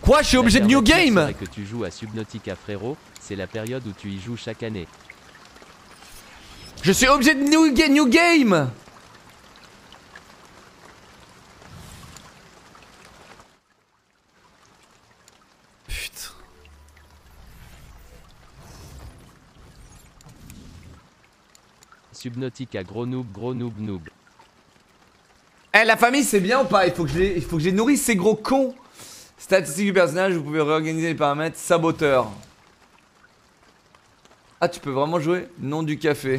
Quoi, je suis obligé de new game? Que tu joues à Subnautica frérot, c'est la période où tu y joues chaque année. Je suis obligé de new game. Putain. Subnautica gros noob noob. Eh, la famille c'est bien ou pas? Il faut que je les nourrisse ces gros cons. Statistiques du personnage, vous pouvez réorganiser les paramètres. Saboteur. Ah, tu peux vraiment jouer? Nom du café.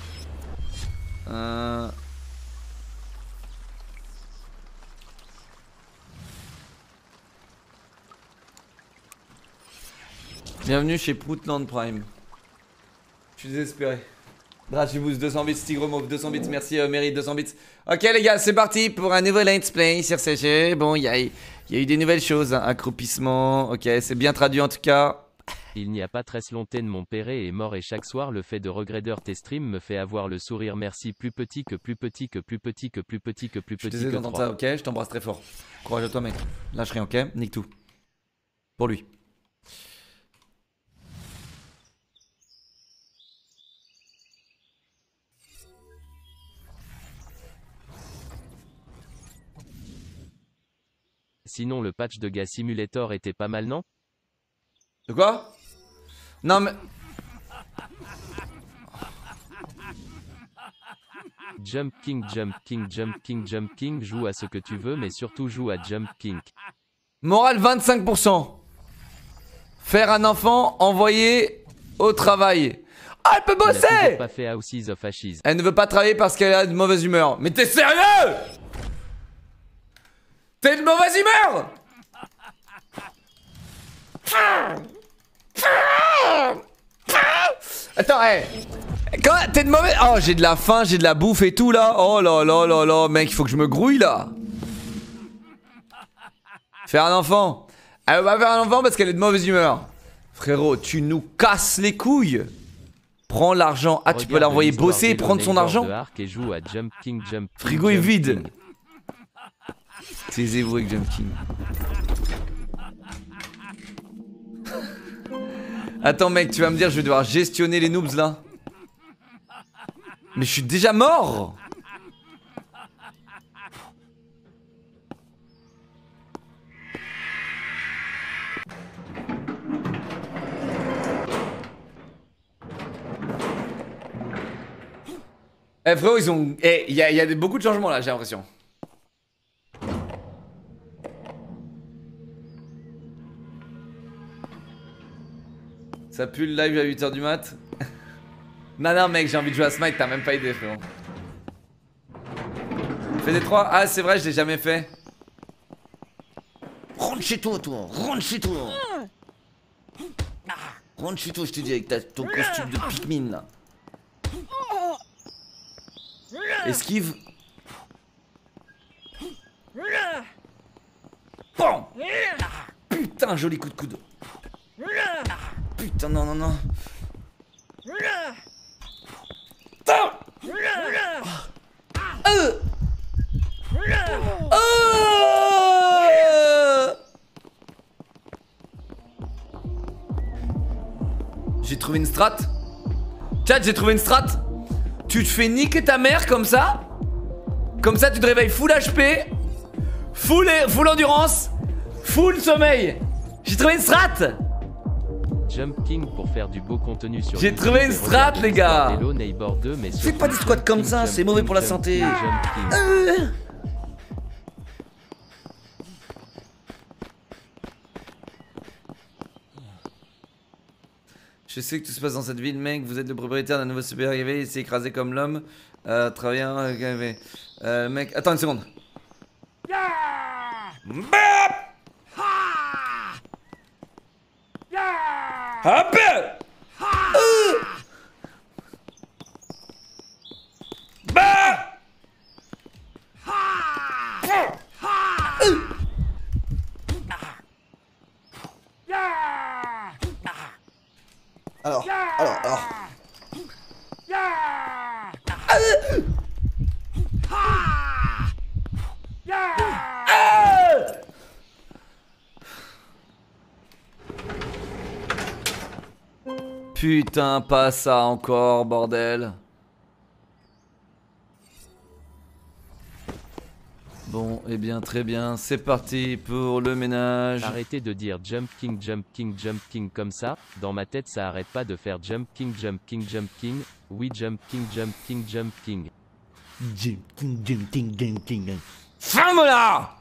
Bienvenue chez Proutland Prime. Je suis désespéré. Drachibus 200 bits, Tigremov 200 bits, merci Mary 200 bits. Ok les gars, c'est parti pour un nouveau let's play sur ce jeu. Bon, il y a eu des nouvelles choses, hein. Accroupissement, ok, c'est bien traduit en tout cas. Il n'y a pas très longtemps mon père est mort et chaque soir le fait de regretter tes streams me fait avoir le sourire merci plus petit que plus petit que plus petit que plus petit que plus petit que. Je suis désolé d'entendre ça, ok, je t'embrasse très fort. Courage à toi mec, lâche rien, ok, nique tout. Pour lui. Sinon le patch de Gas Simulator était pas mal non? De quoi? Non mais... Jump King, Jump King, Jump King, Jump King, joue à ce que tu veux mais surtout joue à Jump King. Morale 25%. Faire un enfant, envoyer au travail. Ah, elle peut bosser! Elle n'a pas fait Houses of Ashes. Elle ne veut pas travailler parce qu'elle a de mauvaise humeur. Mais t'es sérieux? T'es de mauvaise humeur? Attends, hé. Quand t'es de mauvaise... Oh, j'ai de la faim, j'ai de la bouffe et tout là. Oh là là là là, mec, il faut que je me grouille là. Faire un enfant. Elle va faire un enfant parce qu'elle est de mauvaise humeur. Frérot, tu nous casses les couilles. Prends l'argent. Ah, tu peux l'envoyer bosser et prendre son argent. Frigo est vide. Taisez-vous avec Jump King. Attends mec, tu vas me dire je vais devoir gestionner les noobs là. Mais je suis déjà mort. Eh frérot, ils ont... Eh, il y a beaucoup de changements là, j'ai l'impression. Ça pue le live à 8h du mat. Non, non, mec, j'ai envie de jouer à Smite, t'as même pas idée, frérot. Fais des 3. Ah, c'est vrai, je l'ai jamais fait. Rentre chez toi, toi. Rentre chez toi. Rentre chez toi, je te dis, avec ton costume de Pikmin, là. Esquive. Bon. Putain, joli coup de coude. Putain, non, non, non. J'ai trouvé une strat. Chat, j'ai trouvé une strat. Tu te fais niquer ta mère comme ça. Comme ça, tu te réveilles full HP, full endurance, full sommeil. J'ai trouvé une strat. Jump King pour faire du beau contenu sur. J'ai trouvé une strat, les gars. Fais pas des squats comme ça, c'est mauvais pour la santé. Je sais que tout se passe dans cette ville, mec. Vous êtes le propriétaire d'un nouveau super arrivé. Il s'est écrasé comme l'homme. Travaillant. Mec, attends une seconde. Hop! Alors. putain, pas ça encore, bordel. Bon, eh bien, très bien, c'est parti pour le ménage. Arrêtez de dire jump king, jump king, jump king comme ça. Dans ma tête, ça arrête pas de faire jump king, jump king, jump king. Oui, jump king, jump king, jump king. Jump king, jump king, jump king. Ferme-la!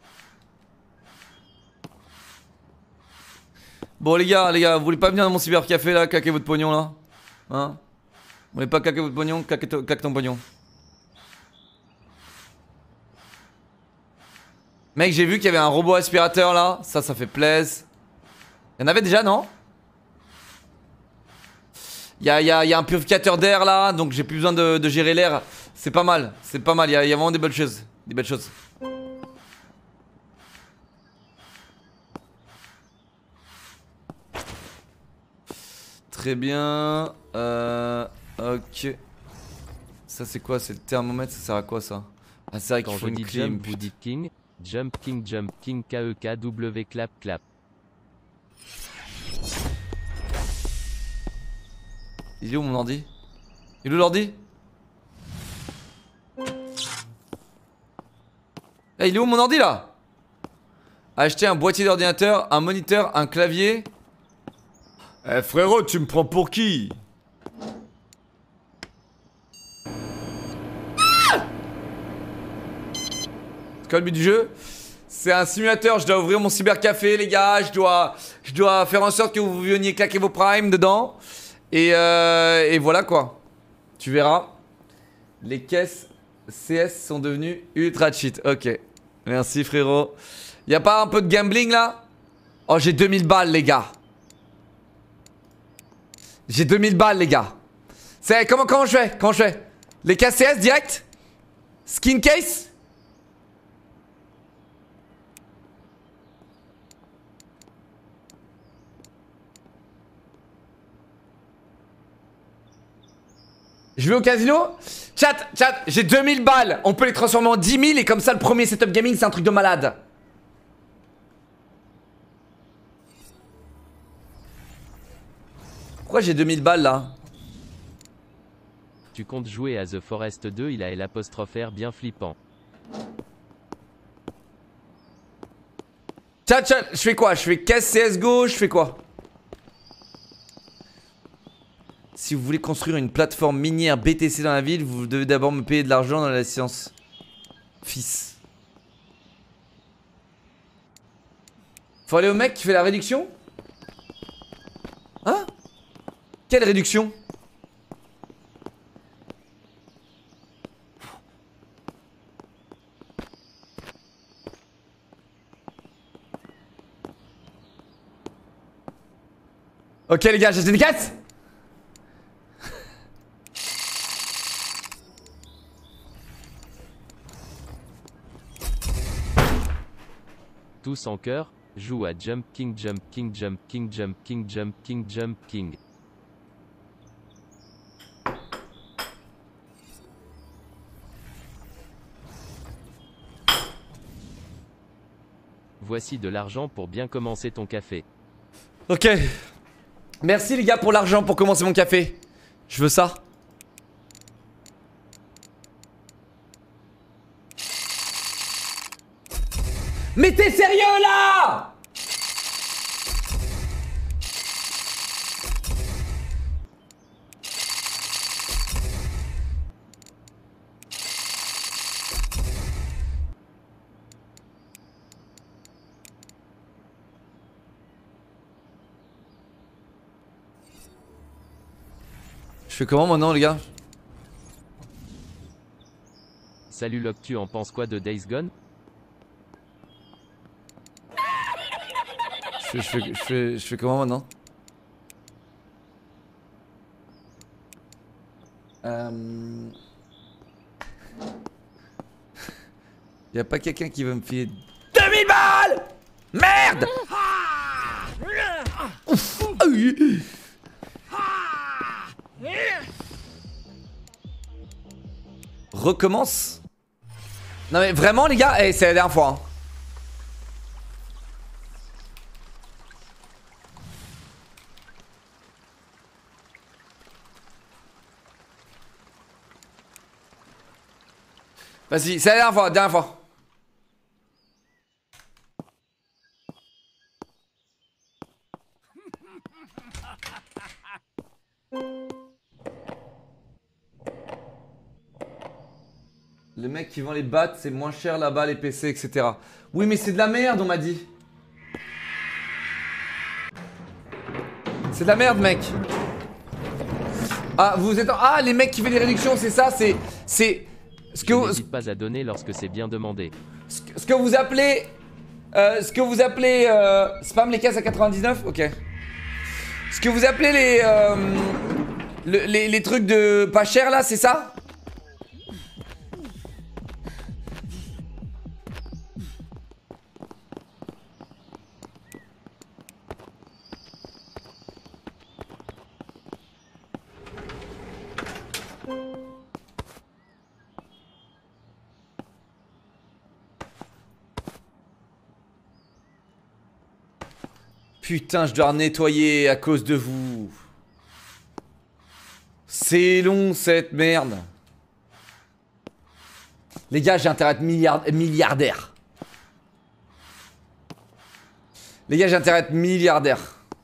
Bon les gars, vous voulez pas venir dans mon cybercafé là, caquer votre pognon là? Hein? Vous voulez pas caquer votre pognon? Caque ton pognon. Mec, j'ai vu qu'il y avait un robot aspirateur là, ça fait plaisir. Il y en avait déjà, non? Il y a un purificateur d'air là, donc j'ai plus besoin de gérer l'air. C'est pas mal, il y a vraiment des belles choses. Des belles choses. Très bien. Ok. Ça c'est quoi? C'est le thermomètre, ça sert à quoi ça? Ah c'est vrai qu'il Quand faut je une dis clim. jump, vous dites king. Jump king, KEKW, clap, clap. Il est où mon ordi? Il est où l'ordi? Eh, il est où mon ordi là? Acheter un boîtier d'ordinateur, un moniteur, un clavier. Eh frérot, tu me prends pour qui? C'est quoi le but du jeu? C'est un simulateur, je dois ouvrir mon cybercafé les gars, je dois faire en sorte que vous veniez claquer vos primes dedans. Et voilà quoi. Tu verras. Les caisses CS sont devenues ultra cheat. Ok. Merci frérot. Y'a pas un peu de gambling là? Oh j'ai 2000 balles les gars. J'ai 2000 balles les gars. C'est comment je fais? Comment je fais? Les caisses CS direct? Skin case? Je vais au casino? Chat, j'ai 2000 balles. On peut les transformer en 10 000 et comme ça le premier setup gaming c'est un truc de malade. Pourquoi j'ai 2000 balles là? Tu comptes jouer à The Forest 2, il a l'apostrophe R bien flippant. Chat, je fais quoi? Je fais caisse CSGO, je fais quoi? Si vous voulez construire une plateforme minière BTC dans la ville, vous devez d'abord me payer de l'argent dans la licence. Fils. Faut aller au mec qui fait la réduction? Hein? Quelle réduction? Ok les gars, j'ai acheté des caisses. Tous en cœur, joue à jump king, jump king, jump king, jump king, jump king, jump king. Voici de l'argent pour bien commencer ton café. Ok. Merci les gars pour l'argent pour commencer mon café. Je veux ça. Mais t'es sérieux là? Je fais comment maintenant les gars? Salut Locke, tu en penses quoi de Days Gone? Je fais comment maintenant? Y'a pas quelqu'un qui veut me filer 2000 balles? Merde! Ouf. Recommence? Non mais vraiment les gars, hey, c'est la dernière fois hein. Vas-y, c'est la dernière fois, dernière fois. Le mec qui vend les battes, c'est moins cher là-bas, les PC, etc. Oui, mais c'est de la merde, on m'a dit. C'est de la merde, mec. Ah, vous êtes... Ah, les mecs qui font des réductions, c'est ça, c'est... Ce que vous... N'hésite pas à donner lorsque c'est bien demandé. Ce que vous appelez... spam les caisses à 99. Ok. Ce que vous appelez les trucs de pas cher là, c'est ça? Putain, je dois nettoyer à cause de vous. C'est long cette merde. Les gars, j'ai intérêt à être milliardaire. Les gars, j'ai intérêt à être milliardaire.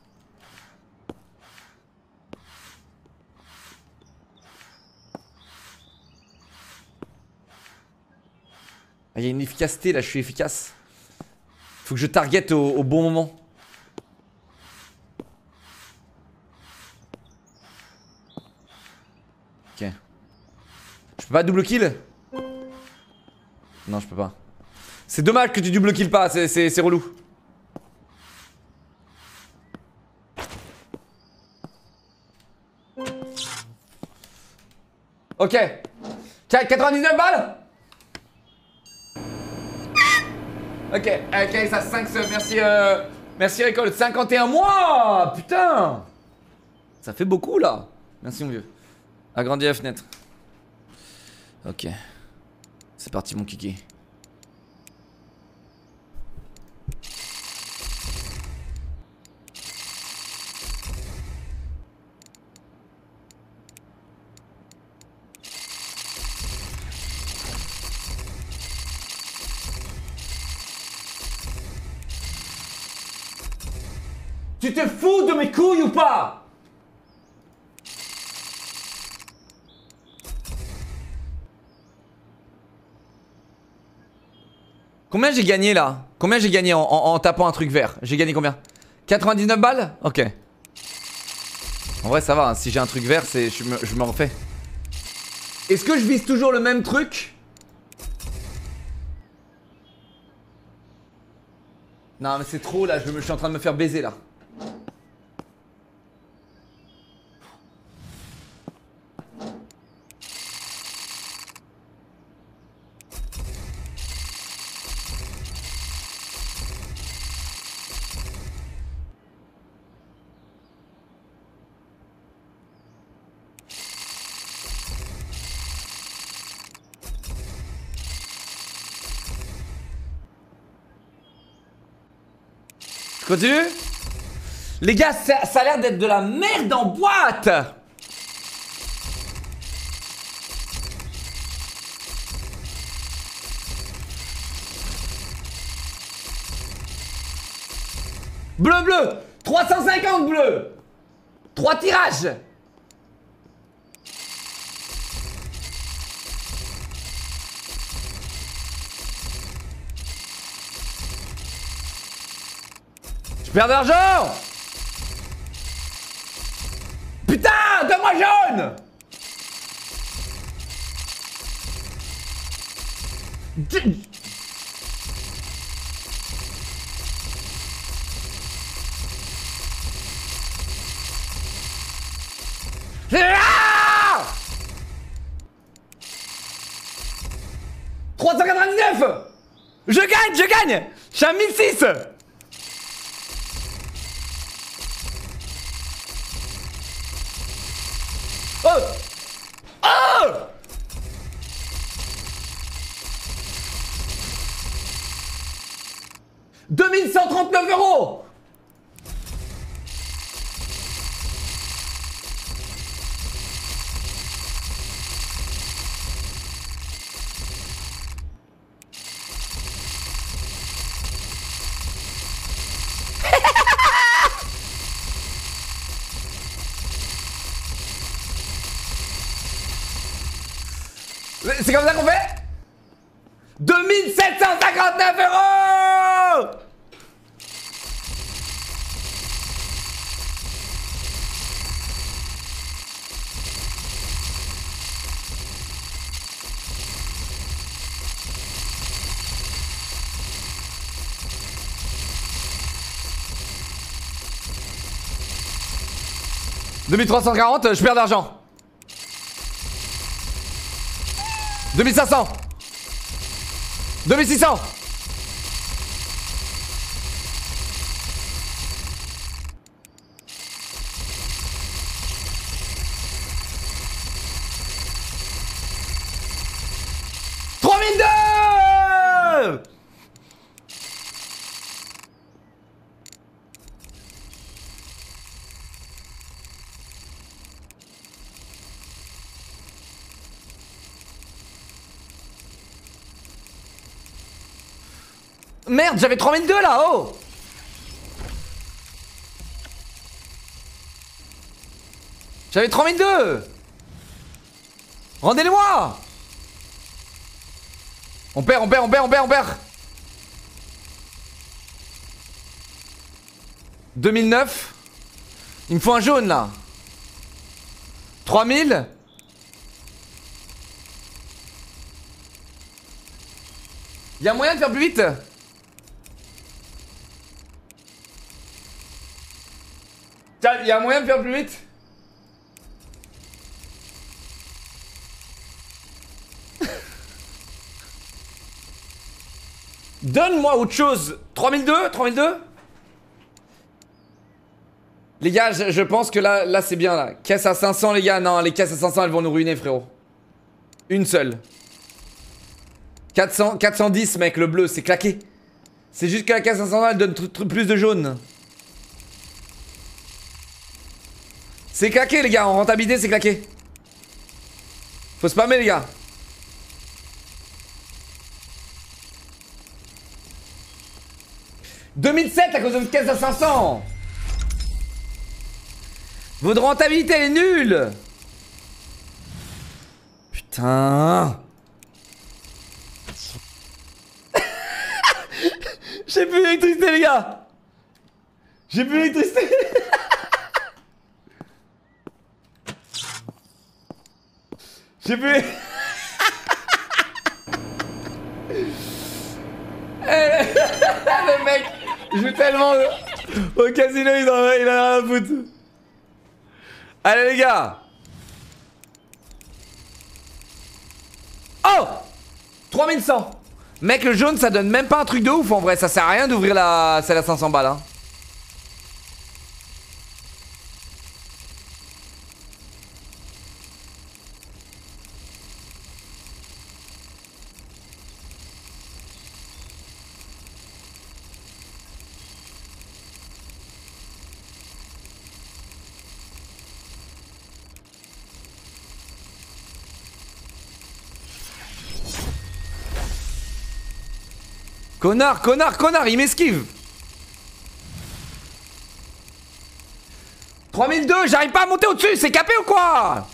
Ah, il y a une efficacité là, je suis efficace. Faut que je target au bon moment. Ok. Je peux pas double kill? Non, je peux pas. C'est dommage que tu double kill pas, c'est relou. Ok. 99 balles. Ok, ok, ça 5 merci merci récolte, 51 mois. Putain. Ça fait beaucoup là. Merci mon vieux. Agrandis la fenêtre. Ok. C'est parti mon kiki. Tu te fous de mes couilles ou pas? Combien j'ai gagné là? Combien j'ai gagné en tapant un truc vert? J'ai gagné combien? 99 balles? Ok. En vrai ça va, hein. Si j'ai un truc vert, je me refais. Est-ce que je vise toujours le même truc? Non mais c'est trop là, je suis en train de me faire baiser là. Je continue? Les gars, ça a l'air d'être de la merde en boîte. Bleu, bleu. 350 bleu. 3 tirages. Je perds de l'argent. Putain, donne-moi jaune. Ah 399. Je gagne. Je suis à 1006. Oh! Oh! 2139 €. c'est comme ça qu'on fait? 2759 €. « 2340, je perds d'argent. 2500. 2600. « 3002. » Merde, j'avais 3002 là, oh. J'avais 3002. Rendez-les-moi. On perd. 2009. Il me faut un jaune là. 3000. Il y a moyen de faire plus vite. Tiens, il y a moyen de faire plus vite. Donne-moi autre chose. 3002. Les gars, je pense que là c'est bien là. Caisse à 500 les gars. Non, les caisses à 500 elles vont nous ruiner frérot. Une seule. 410 mec, le bleu, c'est claqué. C'est juste que la caisse à 500 elle donne plus de jaune. C'est claqué les gars, en rentabilité c'est claqué. Faut spammer les gars. « 2007 à cause d'une caisse à 500. Votre rentabilité est nulle. Putain. J'ai plus d'électricité les gars. J'ai plus d'électricité. J'ai plus... Le mec joue tellement au casino, il en a rien à foutre. Allez les gars. Oh 3100. Mec, le jaune ça donne même pas un truc de ouf en vrai. Ça sert à rien d'ouvrir celle à 500 balles hein. Connard, il m'esquive. 3002, j'arrive pas à monter au-dessus, c'est capé ou quoi?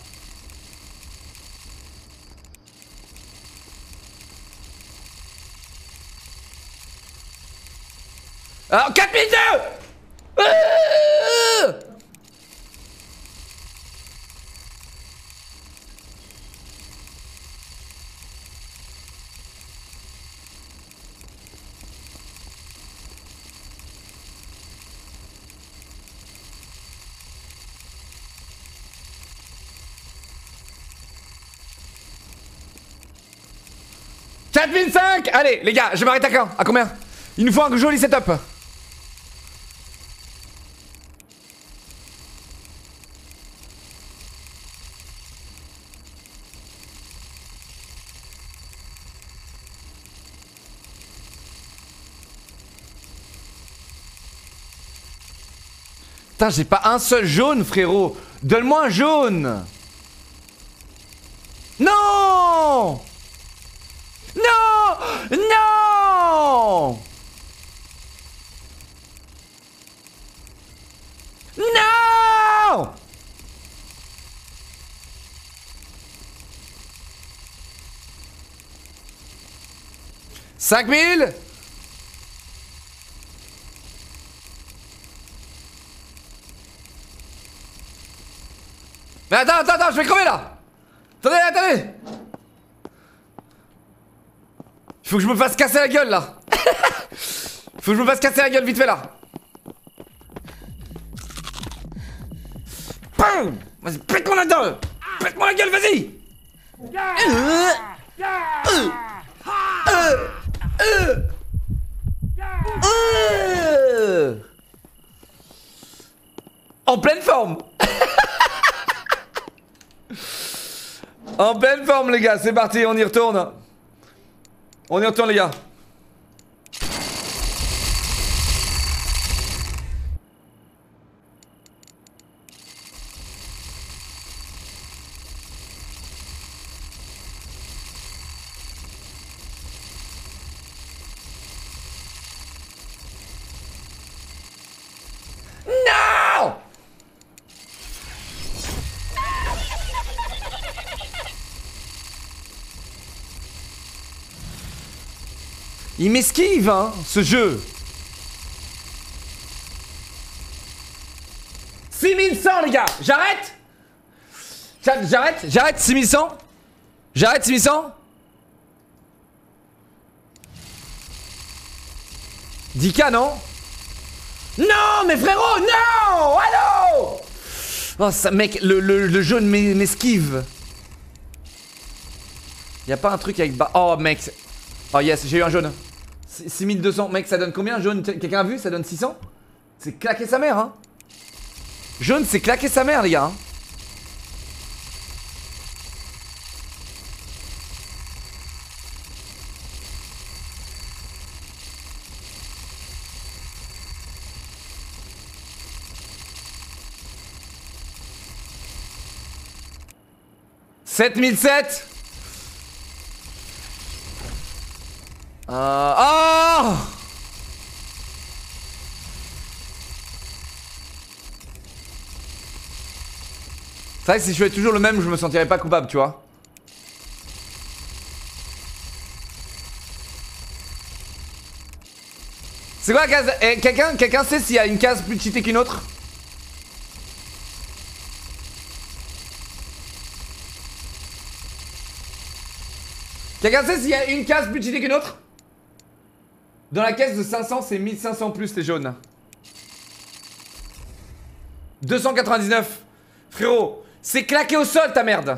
Alors 4002. 4005. Allez les gars, je m'arrête à quand? À combien? Il nous faut un joli setup. Putain, j'ai pas un seul jaune frérot. Donne-moi un jaune. Non. Non! Non! Non! 5000. Mais attends, je vais crever là. Attendez. Faut que je me fasse casser la gueule là. Faut que je me fasse casser la gueule vite fait là. Bam. Vas-y, pète-moi là-dedans. Pète-moi la gueule, vas-y. En pleine forme. En pleine forme les gars, c'est parti, on y retourne. On y retourne les gars. Non! Il m'esquive, hein, ce jeu. 6100, les gars. J'arrête. J'arrête 6100. J'arrête 6100. 10K, non? Non, mais frérot, non. Allô. Oh, ça, mec, le jeu m'esquive. Y'a pas un truc avec... Oh, mec. Oh, yes, j'ai eu un jaune. 6200, mec, ça donne combien jaune? Quelqu'un a vu? Ça donne 600? C'est claquer sa mère, hein. Jaune, c'est claquer sa mère, les gars, hein. « 7007 » Oh! C'est vrai que si je faisais toujours le même, je me sentirais pas coupable, tu vois. C'est quoi la case? Quelqu'un sait s'il y a une case plus cheatée qu'une autre? Quelqu'un sait s'il y a une case plus cheatée qu'une autre? Dans la caisse de 500, c'est 1500 plus les jaunes. 299. Frérot, c'est claqué au sol ta merde.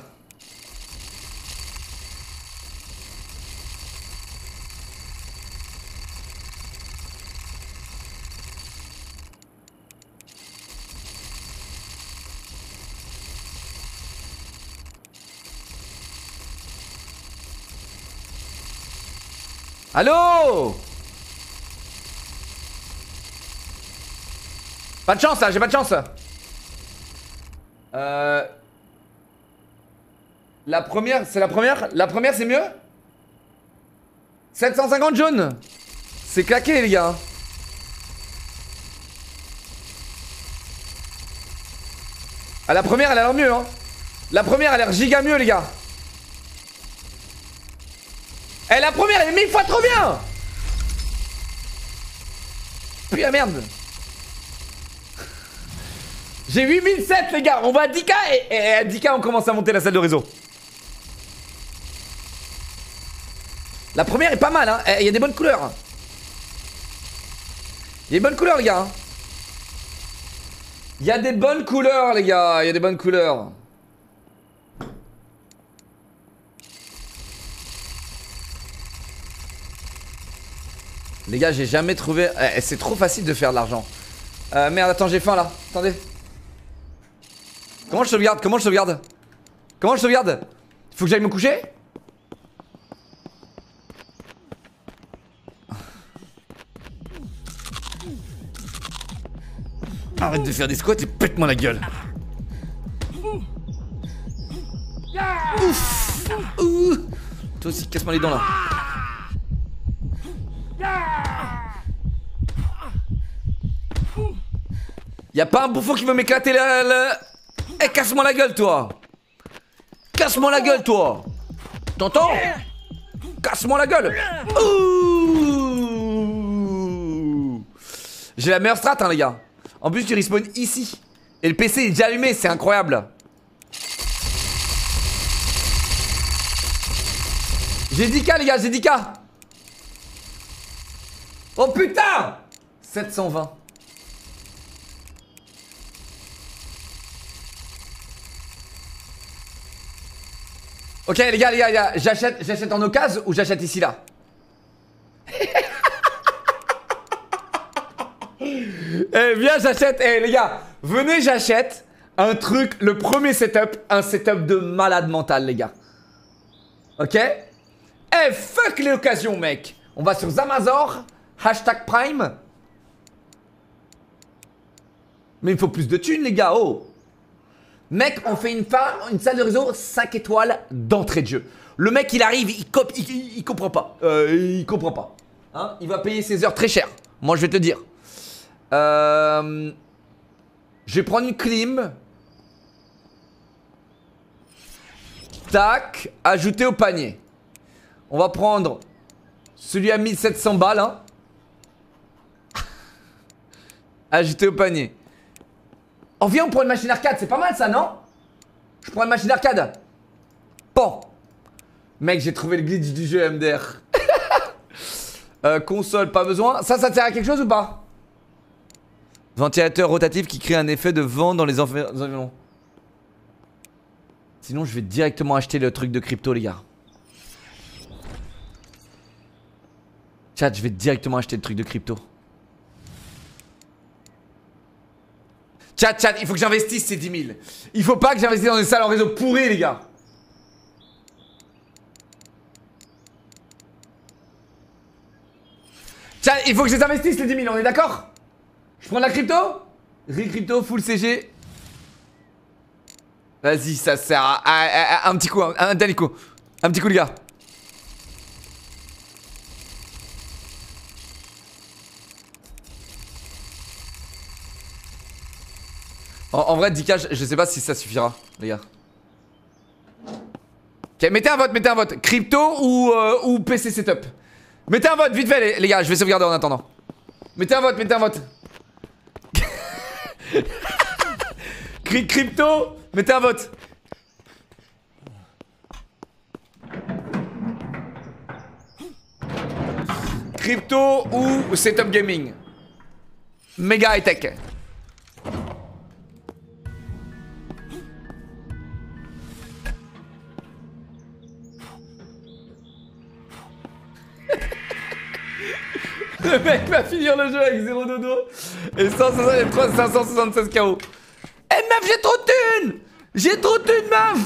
Allô? Pas de chance là, j'ai pas de chance. La première, c'est la première? La première c'est mieux? 750 jaunes. C'est claqué les gars. Ah, la première elle a l'air mieux, hein. La première elle a l'air giga mieux les gars. Eh, la première elle est 1000 fois trop bien. Putain merde. J'ai 8007 les gars, on va à 10K et à 10K on commence à monter la salle de réseau. La première est pas mal, hein. Il y a des bonnes couleurs. Il y a des bonnes couleurs les gars. Il y a des bonnes couleurs les gars, il y a des bonnes couleurs. Les gars, j'ai jamais trouvé... c'est trop facile de faire de l'argent. Merde, attends, j'ai faim là. Attendez. Comment je sauvegarde? Comment je sauvegarde? Comment je sauvegarde? Faut que j'aille me coucher? Arrête de faire des squats et pète-moi la gueule. Ouf. Toi aussi, casse-moi les dents là. Y'a pas un bouffon qui veut m'éclater la... Eh, casse-moi la gueule, toi. Casse-moi la gueule, toi. T'entends? Casse-moi la gueule. Ouh. J'ai la meilleure strat, hein, les gars. En plus, tu respawn ici. Et le PC est déjà allumé, c'est incroyable. J'ai 10k, les gars, j'ai 10k. Oh putain 720. Ok, les gars, j'achète en occasion ou j'achète ici, là? Eh viens j'achète, eh les gars, venez j'achète un truc, le premier setup, un setup de malade mental les gars. Ok. Eh fuck les occasions mec. On va sur Zamazor, hashtag Prime. Mais il faut plus de thunes les gars, oh. Mec on fait une salle de réseau 5 étoiles d'entrée de jeu. Le mec il arrive, il comprend pas. Il comprend pas. Hein, il va payer ses heures très cher. Moi je vais te dire. Je vais prendre une clim. Tac. Ajouter au panier. On va prendre celui à 1700 balles. Hein. Ajouter au panier. Oh viens on prend une machine arcade. C'est pas mal ça non? Je prends une machine arcade. Bon. Mec j'ai trouvé le glitch du jeu MDR. Console pas besoin. Ça sert à quelque chose ou pas? Ventilateur rotatif qui crée un effet de vent dans les environs. Sinon je vais directement acheter le truc de crypto les gars. Chat, je vais directement acheter le truc de crypto. Chat, il faut que j'investisse ces 10 000. Il faut pas que j'investisse dans des salles en réseau pourries les gars. Chat, il faut que je les investisse les 10 000, on est d'accord? Je prends de la crypto? Crypto, full CG. Vas-y, ça sert à un petit coup, un dernier coup. Un petit coup, les gars. En vrai, 10k, je sais pas si ça suffira, les gars. Ok, mettez un vote. Crypto ou PC setup. Mettez un vote, vite fait, les gars, je vais sauvegarder en attendant. Mettez un vote. Crypto, mettez un vote. Crypto ou setup gaming. Méga high tech. Le mec va finir le jeu avec 0 dodo et 576 KO. Eh meuf, j'ai trop de thunes. J'ai trop de thunes, meuf.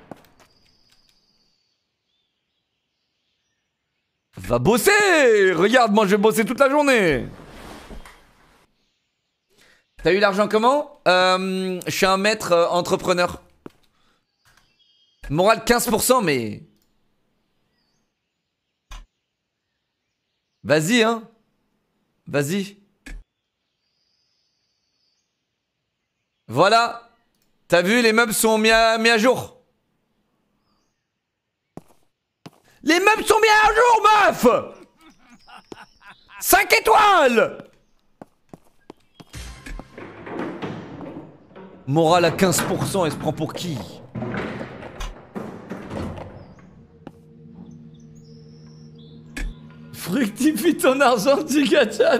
Va bosser. Regarde, moi je vais bosser toute la journée. T'as eu l'argent comment? Je suis un maître entrepreneur. Morale 15% mais... Vas-y hein. Vas-y. Voilà. T'as vu, les meubles sont mis à jour. Les meubles sont mis à jour, meuf. 5 étoiles. Morale à 15%, elle se prend pour qui? Fructifie ton argent, giga chat.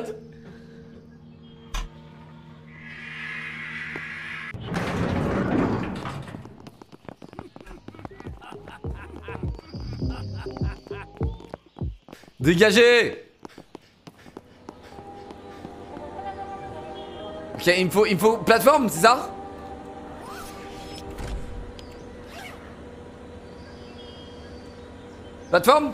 Dégagez. Ok, il me faut plateforme, c'est ça? Plateforme?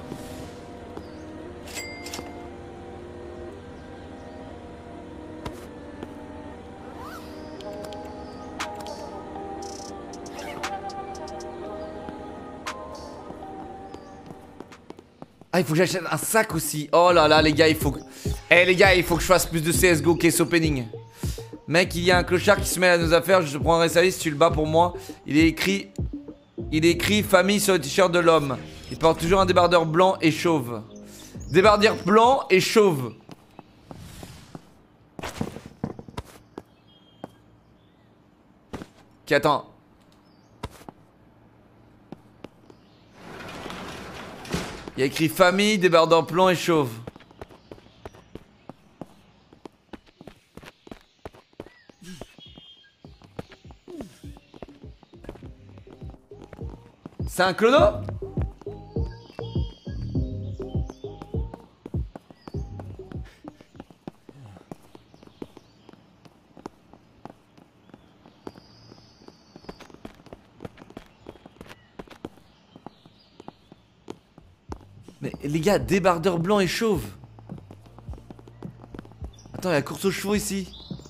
Ah, il faut que j'achète un sac aussi. Oh là là, les gars, il faut que... Eh les gars, il faut que je fasse plus de CSGO case opening. Mec, il y a un clochard qui se mêle à nos affaires. Je prendrai sa liste, tu le bats pour moi. Il est écrit famille sur le t-shirt de l'homme. Il porte toujours un débardeur blanc et chauve. Débardeur blanc et chauve. Ok, attends. Il y a écrit famille, débardeur blanc et chauve. C'est un clodo? Mais les gars, débardeur blanc et chauve. Attends, il y a course aux chevaux ici.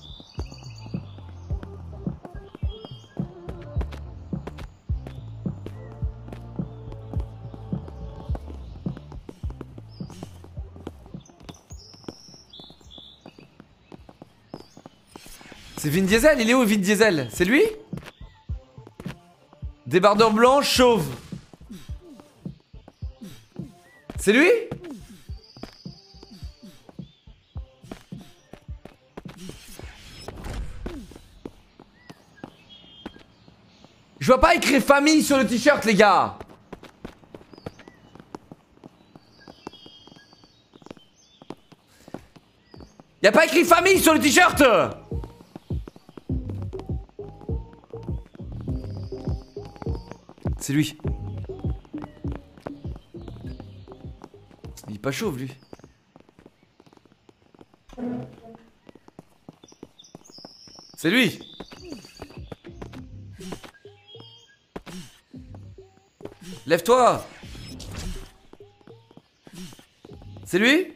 C'est Vin Diesel, il est où Vin Diesel? C'est lui? Débardeur blanc, chauve. C'est lui? Je vois pas écrit famille sur le t-shirt, les gars. Y a pas écrit famille sur le t-shirt. C'est lui. Il est pas chauve, lui. C'est lui. Lève-toi. C'est lui?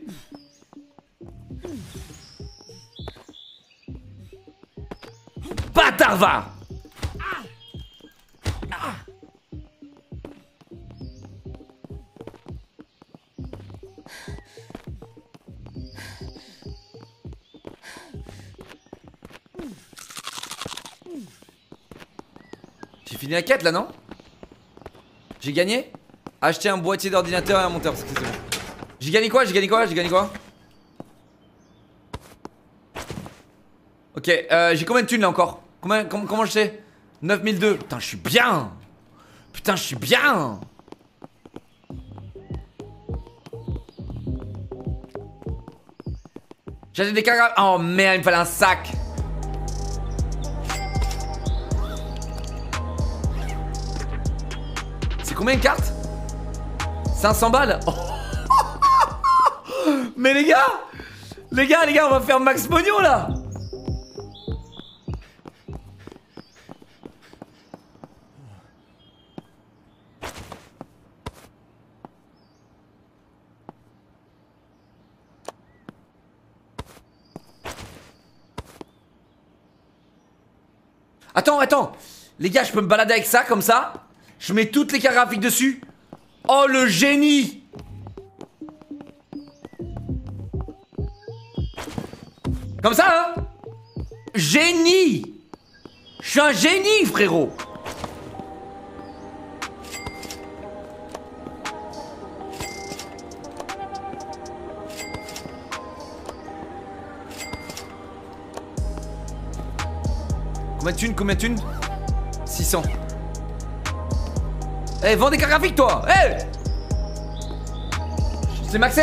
Bâtard, va. J'ai fini la quête là, non? J'ai gagné? Acheter un boîtier d'ordinateur et un monteur, parce que c'est bon. J'ai gagné quoi? J'ai gagné quoi? J'ai gagné quoi? Ok, j'ai combien de thunes là encore? Comment je sais? 9002. Putain, je suis bien! Putain, je suis bien! J'ai des cartes. Oh merde, il me fallait un sac! Combien de cartes? 500 balles. Oh. Mais les gars, on va faire max pognon là. Attends. Les gars, je peux me balader avec ça comme ça? Je mets toutes les cartes graphiques dessus. Oh le génie! Comme ça, hein? Génie! Je suis un génie, frérot! Combien de thunes? 600. Eh, vends des cartes graphiques, toi! Eh! C'est maxé?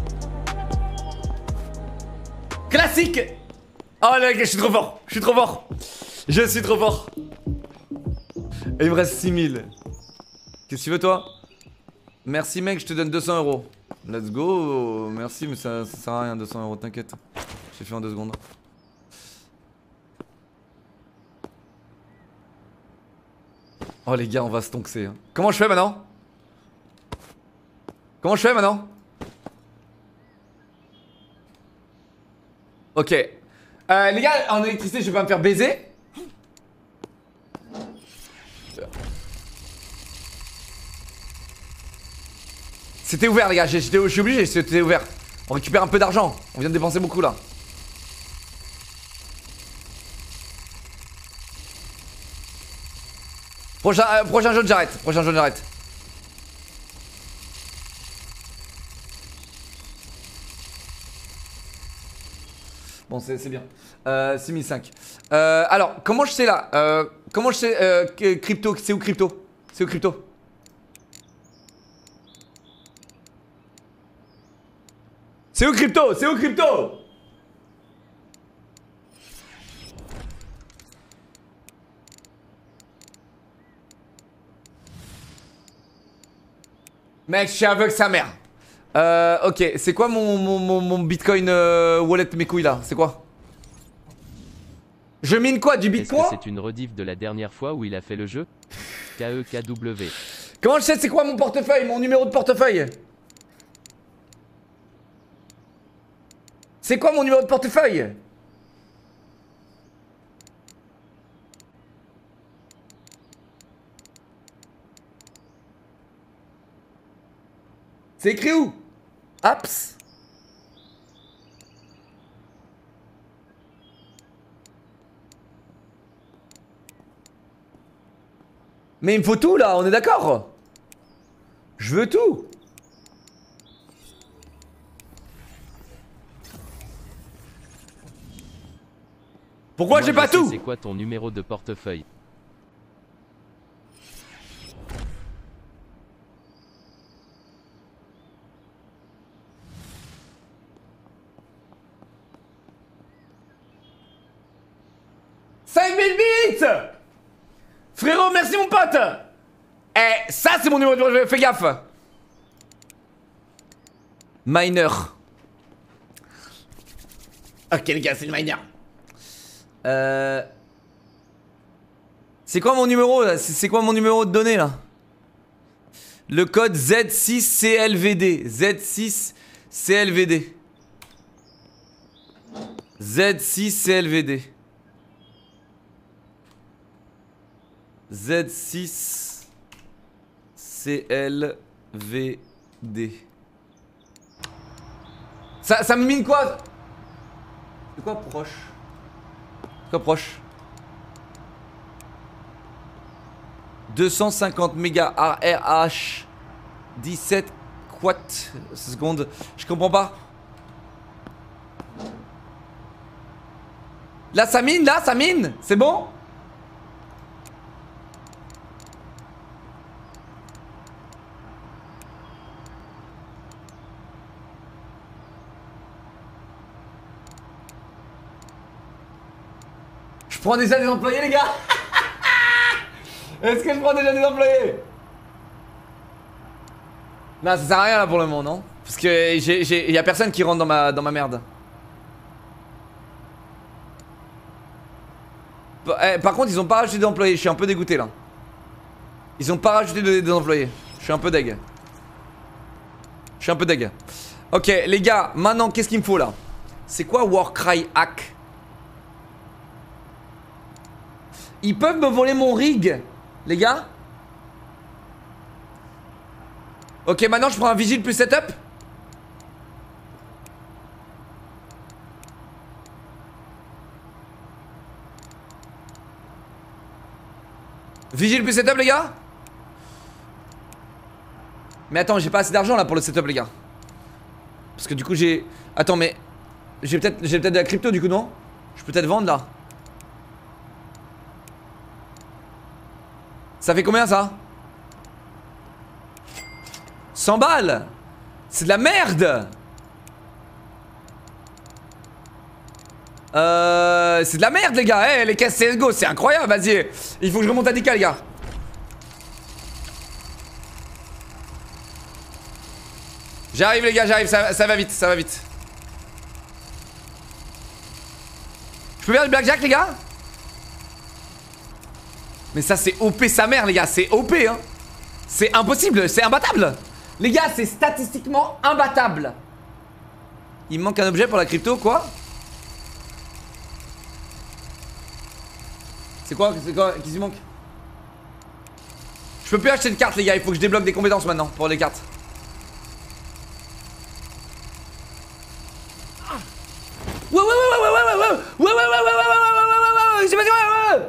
Classique! Oh là, je suis trop fort! Je suis trop fort! Et il me reste 6000. Qu'est-ce que tu veux, toi? Merci, mec, je te donne 200 euros. Let's go! Merci, mais ça sert à rien, 200 euros, t'inquiète. J'ai fait en 2 secondes. Oh les gars, on va se tonxer. Hein. Comment je fais maintenant? Ok. Les gars, en électricité, je vais pas me faire baiser. C'était ouvert, les gars. Je suis obligé, c'était ouvert. On récupère un peu d'argent. On vient de dépenser beaucoup là. Prochain jaune, j'arrête. Bon, c'est bien. 6005. Alors, comment je sais là comment je sais crypto? C'est où crypto? C'est où crypto? C'est où crypto? C'est où crypto? Mec, je suis aveugle sa mère. Ok, c'est quoi mon bitcoin wallet mes couilles là? C'est quoi? Je mine quoi? Du Est-ce que bitcoin? c'est une rediff de la dernière fois où il a fait le jeu? KEKW. Comment je sais c'est quoi mon portefeuille? Mon numéro de portefeuille? C'est quoi mon numéro de portefeuille? C'est écrit où? Apps? Mais il me faut tout là, on est d'accord? Je veux tout. Pourquoi j'ai Moi, pas je sais tout? C'est quoi ton numéro de portefeuille? bits. Frérot, merci mon pote. Eh, ça c'est mon numéro de portefeuille, fais gaffe. Miner. Ok les gars, c'est le miner. C'est quoi mon numéro là? C'est quoi mon numéro de données là? Le code Z6CLVD. Z6CLVD. Z6CLVD. Z6CLVD. Ça me mine quoi? C'est quoi proche? C'est quoi proche? 250 mégas RH 17 watts secondes. Je comprends pas. Là ça mine, c'est bon? Je prends déjà des employés les gars. Est-ce que je prends déjà des employés? Non, ça sert à rien là pour le moment, non? Parce que y a personne qui rentre dans ma merde. Par contre, ils ont pas rajouté d'employés, je suis un peu dégoûté là. Ils ont pas rajouté des employés. Je suis un peu deg. Ok, les gars, maintenant, qu'est-ce qu'il me faut là? C'est quoi Warcry Hack? Ils peuvent me voler mon rig, les gars? Ok, maintenant je prends un vigile plus setup. Vigile plus setup, les gars? Mais attends, j'ai pas assez d'argent là pour le setup, les gars. Parce que du coup j'ai... Attends, mais... J'ai peut-être de la crypto du coup, non? Je peux peut-être vendre là. Ça fait combien ça? 100 balles. C'est de la merde. C'est de la merde les gars. Les caisses CSGO c'est incroyable. Vas-y. Il faut que je remonte à 10K les gars. J'arrive les gars, j'arrive. Ça va vite, Je peux faire du blackjack les gars? Mais ça c'est OP sa mère les gars. C'est OP hein. C'est impossible, c'est imbattable. Les gars, c'est statistiquement imbattable. Il me manque un objet pour la crypto, quoi? C'est quoi? Qu'est-ce qui manque? Je peux plus acheter de cartes, les gars. Il faut que je débloque des compétences maintenant pour les cartes. Ouais. J'ai pas dit ouais.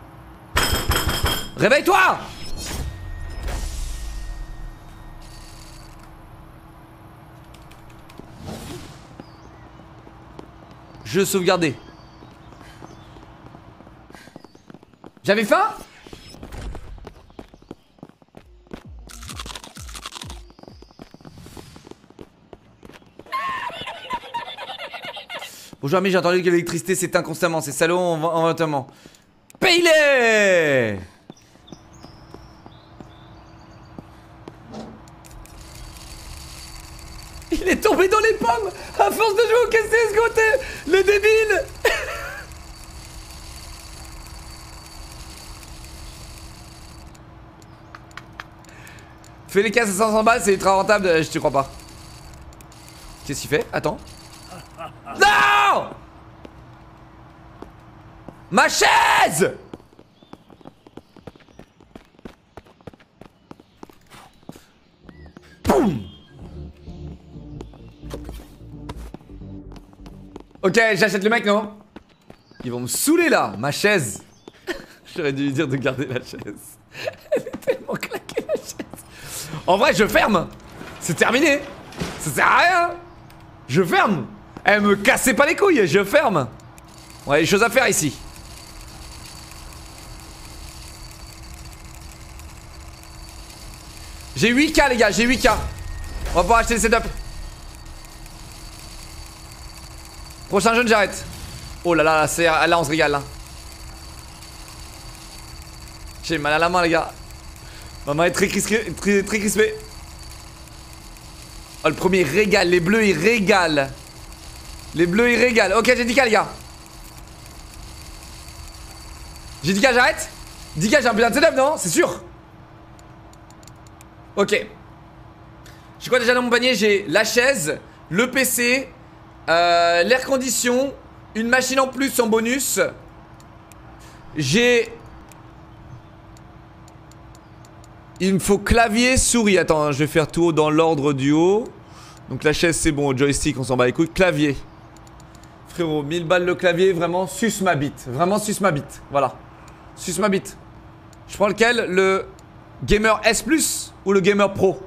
Réveille-toi! Je sauvegardais. J'avais faim. Bonjour ami, j'ai entendu que l'électricité s'éteint constamment, c'est salaud en notamment. Paye-les! Il est tombé dans les pommes à force de jouer au CSGO, le débile. Fais les casses à 500 balles, c'est ultra rentable, je te crois pas. Qu'est-ce qu'il fait? Attends. Non! Ma chaise! Boum! Ok, j'achète le mec, non? Ils vont me saouler là, ma chaise. J'aurais dû lui dire de garder la chaise. Elle est tellement claquée la chaise. En vrai, je ferme. C'est terminé. Ça sert à rien. Je ferme. Elle me cassait pas les couilles, je ferme. On a des choses à faire ici. J'ai 8K les gars, j'ai 8K. On va pouvoir acheter le setup. Prochain jeune, j'arrête. Oh là là, là on se régale là. J'ai mal à la main les gars. Maman est très crispée, très crispée. Oh le premier régale, les bleus ils régalent. Les bleus ils régalent. Ok j'ai 10K les gars. J'ai 10K, j'arrête. 10K, j'ai un putain de setup non? C'est sûr. Ok. J'ai quoi déjà dans mon panier? J'ai la chaise, le PC, l'air condition, une machine en plus en bonus. J'ai... Il me faut clavier, souris. Attends, je vais faire tout dans l'ordre du haut. Donc la chaise c'est bon, joystick on s'en bat les couilles. Clavier. Frérot, 1000 balles le clavier, vraiment suce ma bite. Vraiment suce ma bite, voilà. Suce ma bite. Je prends lequel? Le Gamer S Plus ou le Gamer Pro?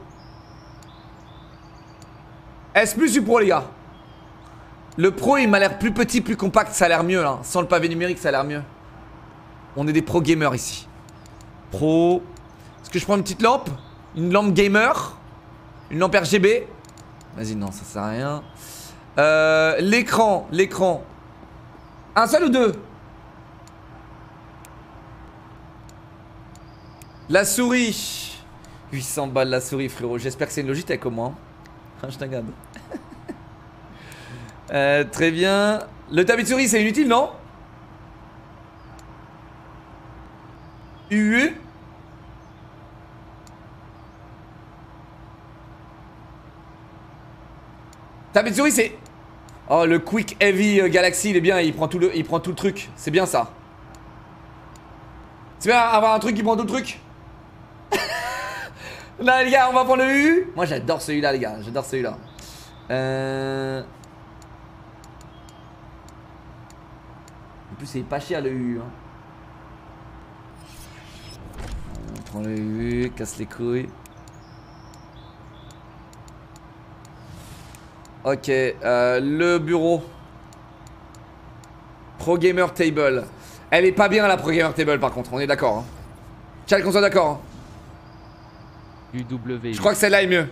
S Plus ou Pro les gars? Le Pro il m'a l'air plus petit, plus compact, ça a l'air mieux là. Sans le pavé numérique ça a l'air mieux. On est des pro gamers ici. Pro. Est-ce que je prends une petite lampe? Une lampe gamer? Une lampe RGB? Vas-y non ça sert à rien. L'écran. Un seul ou deux? La souris. 800 balles la souris frérot. J'espère que c'est une Logitech au moins. Je t'inquiète. Très bien. Le tapis de souris c'est inutile non? UE. Tapis de souris c'est... Oh le Quick Heavy Galaxy il est bien, il prend tout le truc. C'est bien ça. C'est bien avoir un truc qui prend tout le truc. Là les gars on va prendre le U. Moi j'adore celui-là les gars, j'adore celui-là. En plus c'est pas cher le U hein. On prend le U, casse les couilles. Ok, le bureau. Pro Gamer Table. Elle est pas bien la Pro Gamer Table par contre, on est d'accord hein. Tiens qu'on soit d'accord hein. UW. Je crois que celle-là est mieux.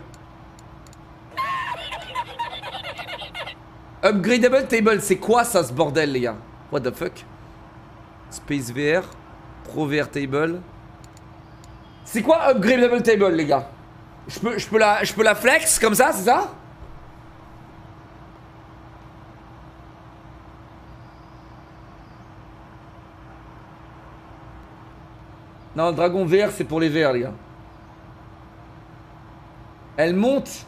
Upgradable Table, c'est quoi ça ce bordel les gars? What the fuck? Space VR. Pro VR Table. C'est quoi Upgradable Table les gars? Je peux la flex comme ça, c'est ça? Non, le dragon vert, c'est pour les verts, les gars. Elle monte.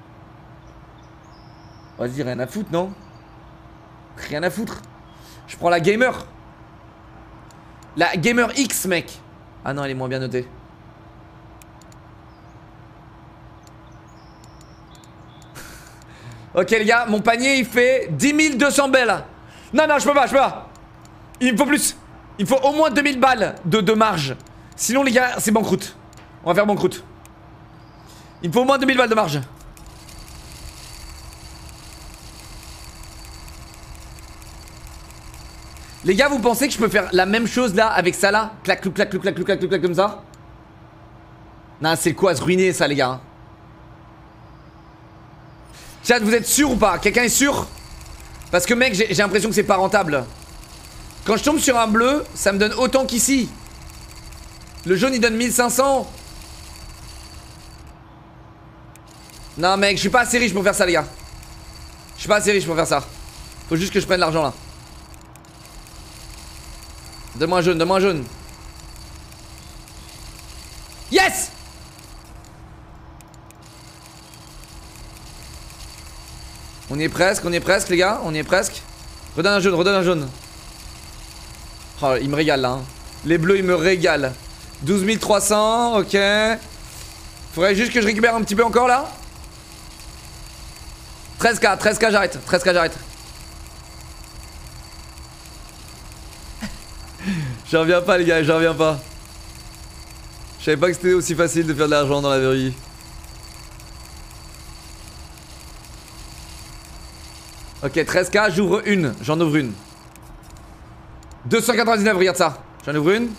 Vas-y, rien à foutre, non? Rien à foutre. Je prends la gamer. La gamer X, mec. Ah non, elle est moins bien notée. Ok, les gars, mon panier, il fait 10 200 balles. Non, non, je peux pas, Il me faut plus. Il me faut au moins 2000 balles de marge. Sinon les gars c'est banqueroute. On va faire banqueroute. Il me faut au moins 2000 balles de marge. Les gars, vous pensez que je peux faire la même chose là avec ça là? Clac, clac, clac, clac, clac, clac, clac, clac, comme ça? Non, c'est quoi se ruiner ça, les gars? Chat, vous êtes sûr ou pas? Quelqu'un est sûr? Parce que mec, j'ai l'impression que c'est pas rentable. Quand je tombe sur un bleu, ça me donne autant qu'ici. Le jaune il donne 1500. Non mec, je suis pas assez riche pour faire ça les gars. Je suis pas assez riche pour faire ça. Faut juste que je prenne l'argent là. Donne-moi un jaune, donne-moi un jaune. Yes! On y est presque les gars, on y est presque. Redonne un jaune, redonne un jaune. Oh, il me régale là. Hein. Les bleus, ils me régalent. 12 300, ok. Faudrait juste que je récupère un petit peu encore là. 13K, 13K, j'arrête. 13K, j'arrête. J'en reviens pas, les gars, j'en reviens pas. Je savais pas que c'était aussi facile de faire de l'argent dans la vraie vie. Ok, 13K, j'ouvre une. J'en ouvre une. 299, regarde ça. J'en ouvre une.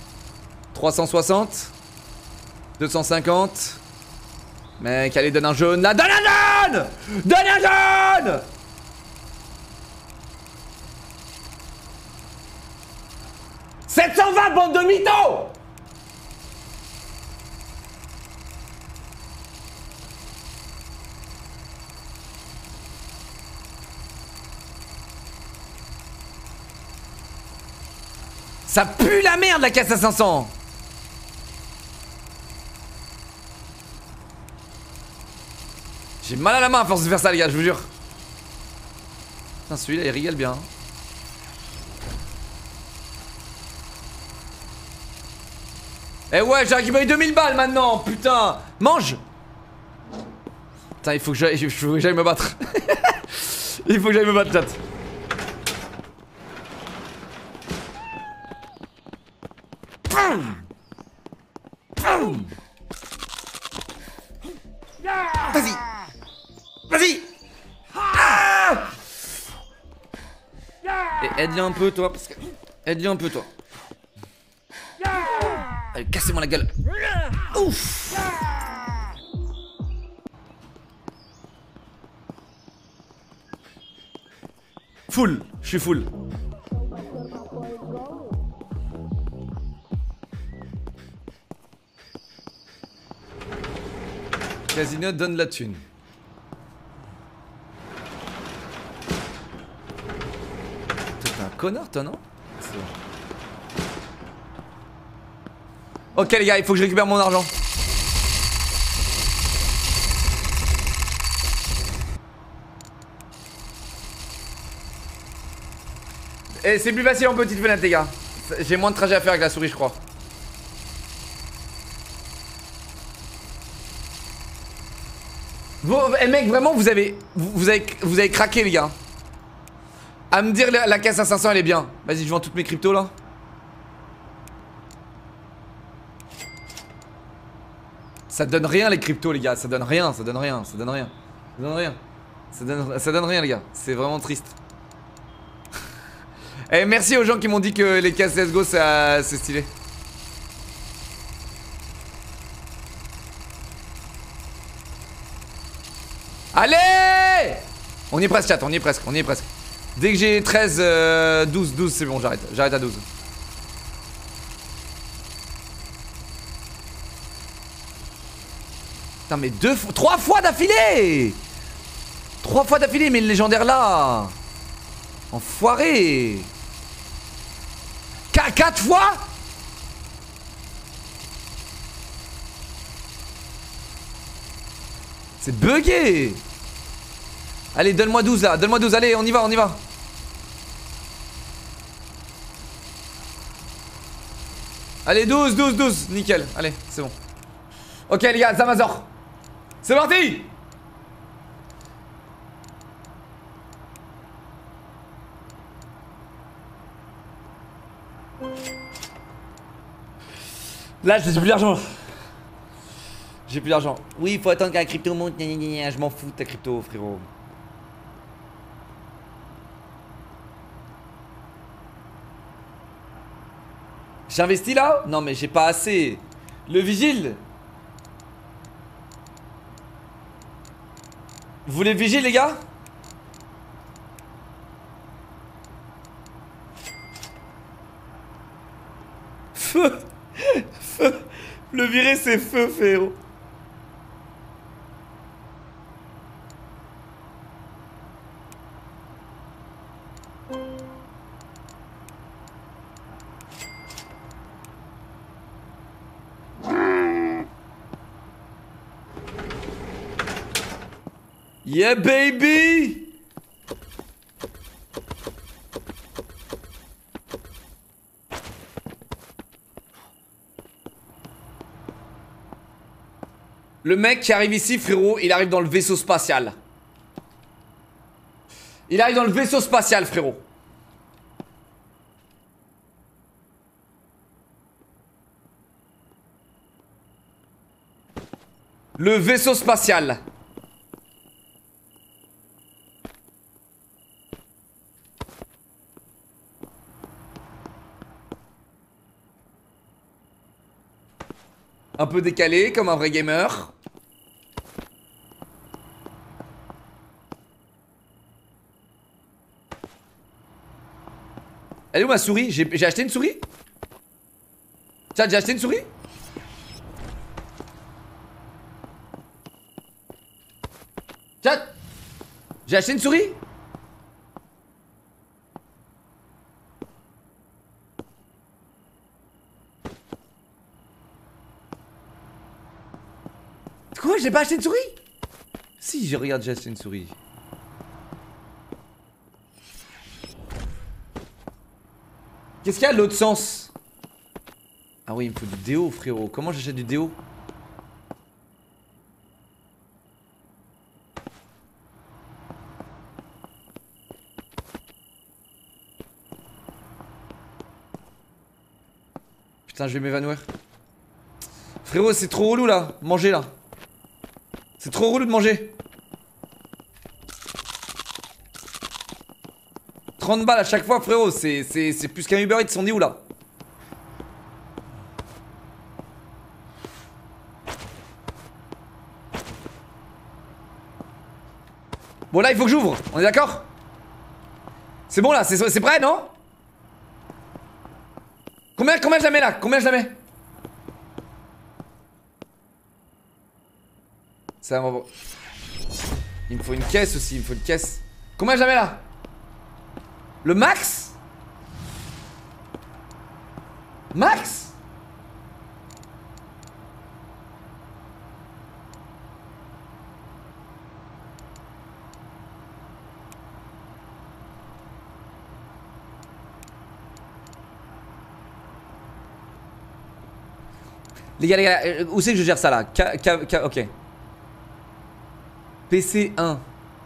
360. 250. Mec, allez, donne un jaune là. Donne un jaune! Donne un jaune! « 720, bande de mythos! » Ça pue la merde la caisse à 500. J'ai mal à la main à force de faire ça les gars, je vous jure. Putain, celui-là il régale bien. Eh ouais, j'ai récupéré 2000 balles maintenant, putain. Mange. Putain, il faut que j'aille me battre. Il faut que j'aille me battre, chat. Vas-y. Vas-y. Ah. Et aide-le un peu toi parce que... Aide-le un peu toi. Allez, cassez-moi la gueule. Ouf. Full, je suis full. Casino donne la thune. T'es un connard toi non? Ok les gars, il faut que je récupère mon argent. Et c'est plus facile en petite fenêtre les gars. J'ai moins de trajet à faire avec la souris je crois. Eh mec vraiment vous avez craqué les gars. À me dire la caisse à 500 elle est bien. Vas-y je vends toutes mes cryptos là. Ça donne rien les cryptos les gars, ça donne rien, ça donne rien, ça donne rien. Ça donne rien. Ça donne rien les gars, c'est vraiment triste. Et merci aux gens qui m'ont dit que les caisses Let's Go c'est stylé. Allez! On y est presque chat, on y est presque, on y est presque. Dès que j'ai 13, 12 c'est bon, j'arrête, j'arrête à 12. Putain mais 3 fois d'affilée! 3 fois d'affilée mais le légendaire là! Enfoiré! 4 fois? C'est bugué! Allez, donne-moi 12 là, donne-moi 12, allez, on y va, on y va! Allez, 12, nickel, allez, c'est bon. Ok les gars, Zamazor! C'est parti! Là, j'ai plus d'argent. J'ai plus d'argent. Oui, il faut attendre que la crypto monte. Je m'en fous de ta crypto, frérot. J'investis là? Non mais j'ai pas assez. Le vigile. Vous voulez le vigile les gars? Feu. Feu. Le virer c'est feu frérot. Yeah baby! Le mec qui arrive ici frérot, il arrive dans le vaisseau spatial. Il arrive dans le vaisseau spatial frérot. Le vaisseau spatial. Un peu décalé comme un vrai gamer. Elle est où ma souris? J'ai acheté une souris? Tiens, j'ai acheté une souris? Tiens, j'ai acheté une souris? Quoi? J'ai pas acheté une souris? Si, je regarde, j'ai acheté une souris. Qu'est-ce qu'il y a de l'autre sens? Ah oui, il me faut du déo, frérot. Comment j'achète du déo? Putain, je vais m'évanouir. Frérot, c'est trop relou là. Manger là. C'est trop relou de manger. 30 balles à chaque fois, frérot. C'est plus qu'un Uber Eats. On est où là? Bon, là, il faut que j'ouvre. On est d'accord? C'est bon là? C'est prêt, non? Combien je la mets là? Combien je la mets? Ça va. Il me faut une caisse aussi, il me faut une caisse. Combien je la mets là? Le max? Max? Les gars, où c'est que je gère ça là? Ok. PC 1.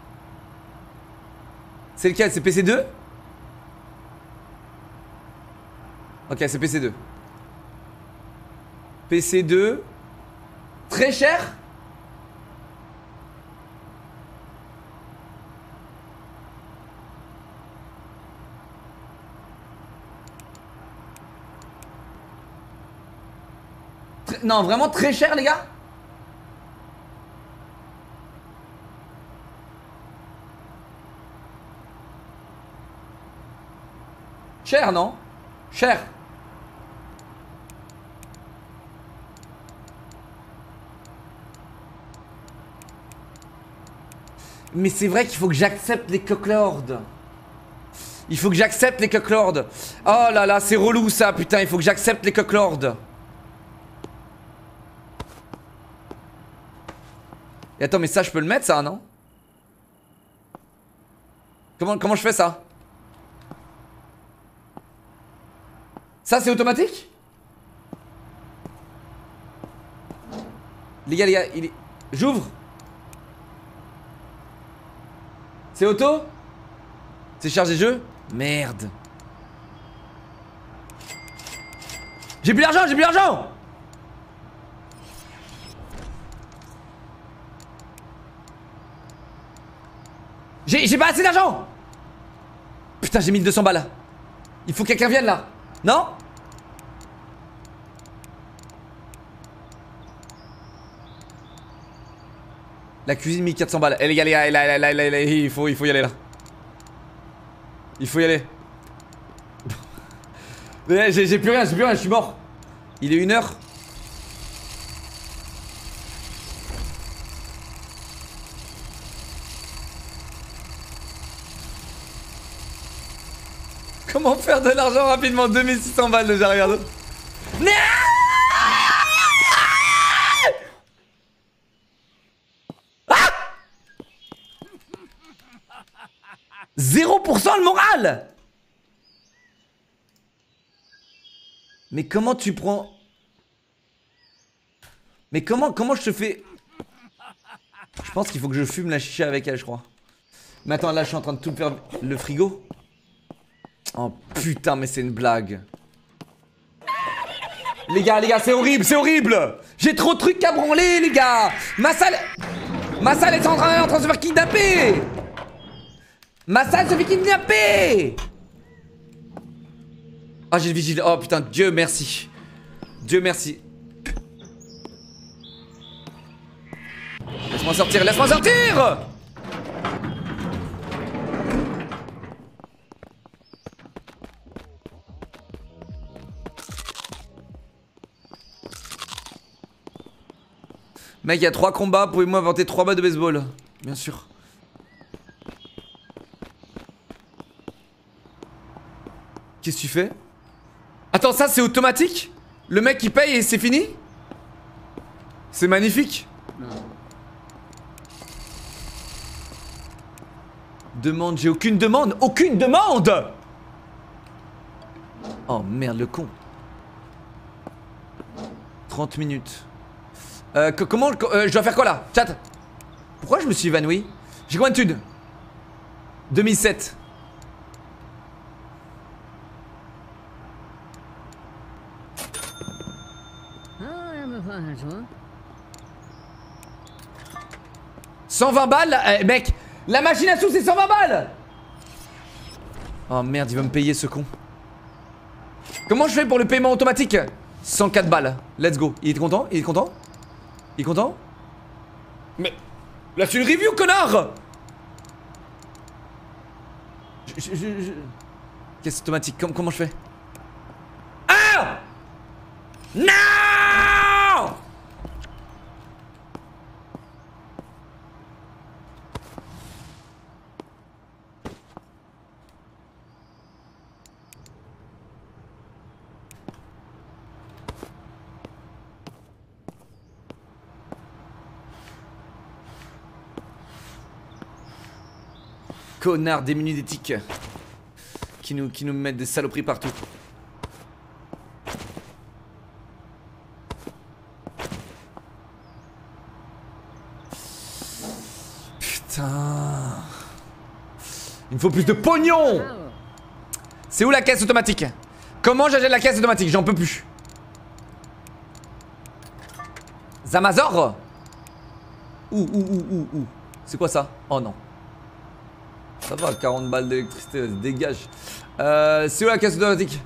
C'est lequel? C'est PC 2? Ok, c'est PC 2. PC 2. Très cher? Non, vraiment très cher, les gars? Cher, non? Cher. Mais c'est vrai qu'il faut que j'accepte les cocklords. Il faut que j'accepte les cocklords. Oh là là, c'est relou ça, putain, il faut que j'accepte les cocklords. Et attends, mais ça, je peux le mettre, ça, non? Comment je fais ça? Ça, c'est automatique? Les gars, il est... J'ouvre. C'est auto? C'est chargé jeu? Merde. J'ai plus d'argent, j'ai plus d'argent! J'ai pas assez d'argent! Putain, j'ai mis 200 balles. Il faut que quelqu'un vienne là. Non? La cuisine 1400 balles. Eh les gars, il faut y aller là. Il faut y aller. J'ai plus rien, je suis mort. Il est 1h. Comment faire de l'argent rapidement? 2600 balles déjà, regarde. Non! 0% le moral. Mais comment tu prends... Mais comment je te fais... Je pense qu'il faut que je fume la chicha avec elle, je crois. Mais attends, là je suis en train de tout faire... Le frigo. Oh putain, mais c'est une blague. Les gars, c'est horrible, c'est horrible. J'ai trop de trucs à branler, les gars. Ma salle est en train de se faire kidnapper. Ma salle se fait kidnapper. Ah, j'ai le vigile. Oh putain, Dieu merci. Dieu merci. Laisse-moi sortir, laisse-moi sortir. Mec, il y a 3 combats, pouvez-moi inventer 3 balles de baseball? Bien sûr. Qu'est-ce que tu fais? Attends, ça c'est automatique? Le mec il paye et c'est fini? C'est magnifique. Demande, j'ai aucune demande. Aucune demande. Oh merde, le con. 30 minutes. Comment je dois faire quoi là? Chat. Pourquoi je me suis évanoui? J'ai combien de thunes? 2007. « 120 balles, mec. La machine à sous c'est 120 balles. Oh merde, il va me payer ce con. Comment je fais pour le paiement automatique? 104 balles, let's go. Il est content? Il est content? Il est content? Mais là c'est une review, connard. Caisse automatique, comment je fais? Ah! Non! Connard démunis d'éthique qui nous mettent des saloperies partout. Putain. Il me faut plus de pognon. C'est où la caisse automatique? Comment j'achète la caisse automatique? J'en peux plus. Zamazor. Ouh. C'est quoi ça? Oh non. Ça va, 40 balles d'électricité, dégage. C'est où la caisse automatique?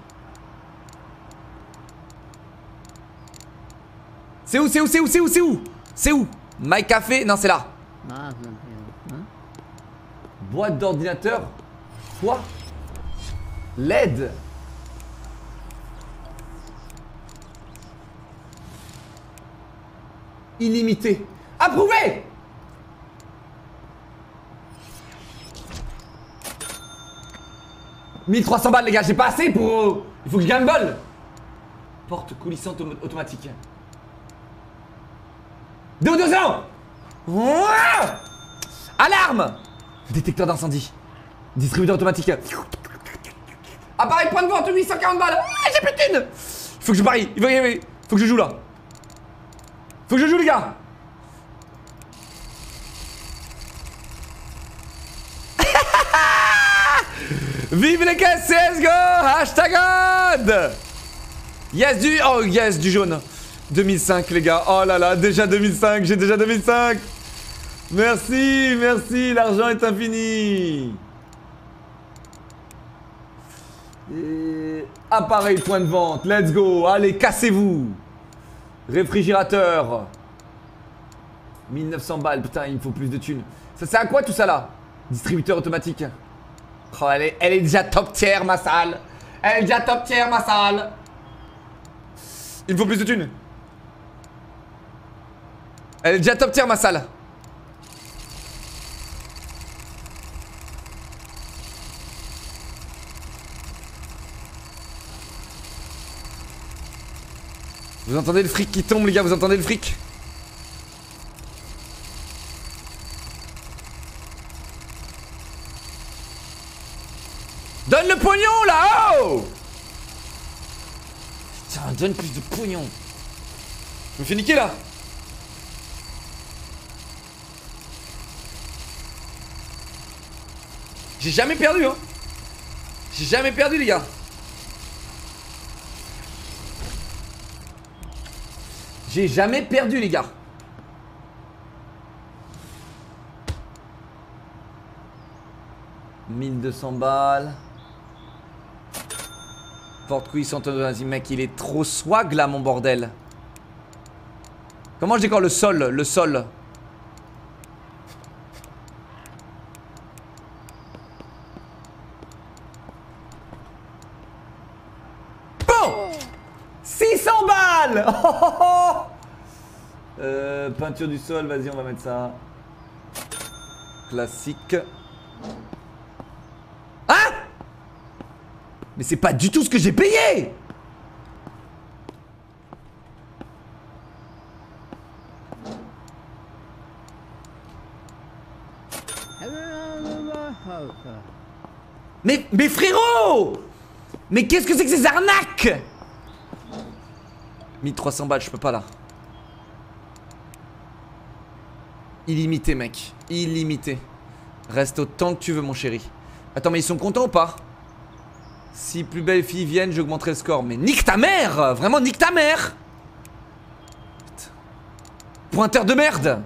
C'est où? C'est où? My Café? Non, c'est là. Boîte d'ordinateur? Quoi? LED? Illimité. Approuvé! « 1300 balles les gars, j'ai pas assez pour... Il faut que je gagne bol. Porte coulissante automatique. DO200. Alarme. Détecteur d'incendie. Distributeur automatique. Appareil point de vente, 840 balles. Ah, j'ai plus de thunes. Il faut que je parie, il faut que je joue là. Faut que je joue les gars. Vive les caisses CSGO. Hashtag God. Yes du jaune. 2005 les gars. Oh là là, déjà 2005. J'ai déjà 2005. Merci, l'argent est infini. Et... appareil point de vente, let's go. Allez, cassez-vous. Réfrigérateur. 1900 balles, putain, il me faut plus de thunes. Ça sert à quoi tout ça là? Distributeur automatique. Oh, elle est déjà top tier, ma salle. Elle est déjà top tier, ma salle. Il me faut plus de thunes. Elle est déjà top tier, ma salle. Vous entendez le fric qui tombe, les gars, vous entendez le fric? Donne le pognon là, oh! Putain, donne plus de pognon. Je me fais niquer là. J'ai jamais perdu, hein. J'ai jamais perdu, les gars. J'ai jamais perdu, les gars. « 1200 balles. » Porte couille, vas-y mec, il est trop swag là, mon bordel. Comment je décore le sol? Le sol. Bon 600 balles. Peinture du sol, vas-y, on va mettre ça. Classique. Hein? Mais c'est pas du tout ce que j'ai payé. Mais frérot! Mais qu'est-ce que c'est que ces arnaques? 1300 balles, je peux pas là. Illimité, mec. Illimité. Reste autant que tu veux, mon chéri. Attends, mais ils sont contents ou pas? Si plus belles filles viennent, j'augmenterai le score. Mais nique ta mère! Vraiment, nique ta mère! Putain. Pointeur de merde!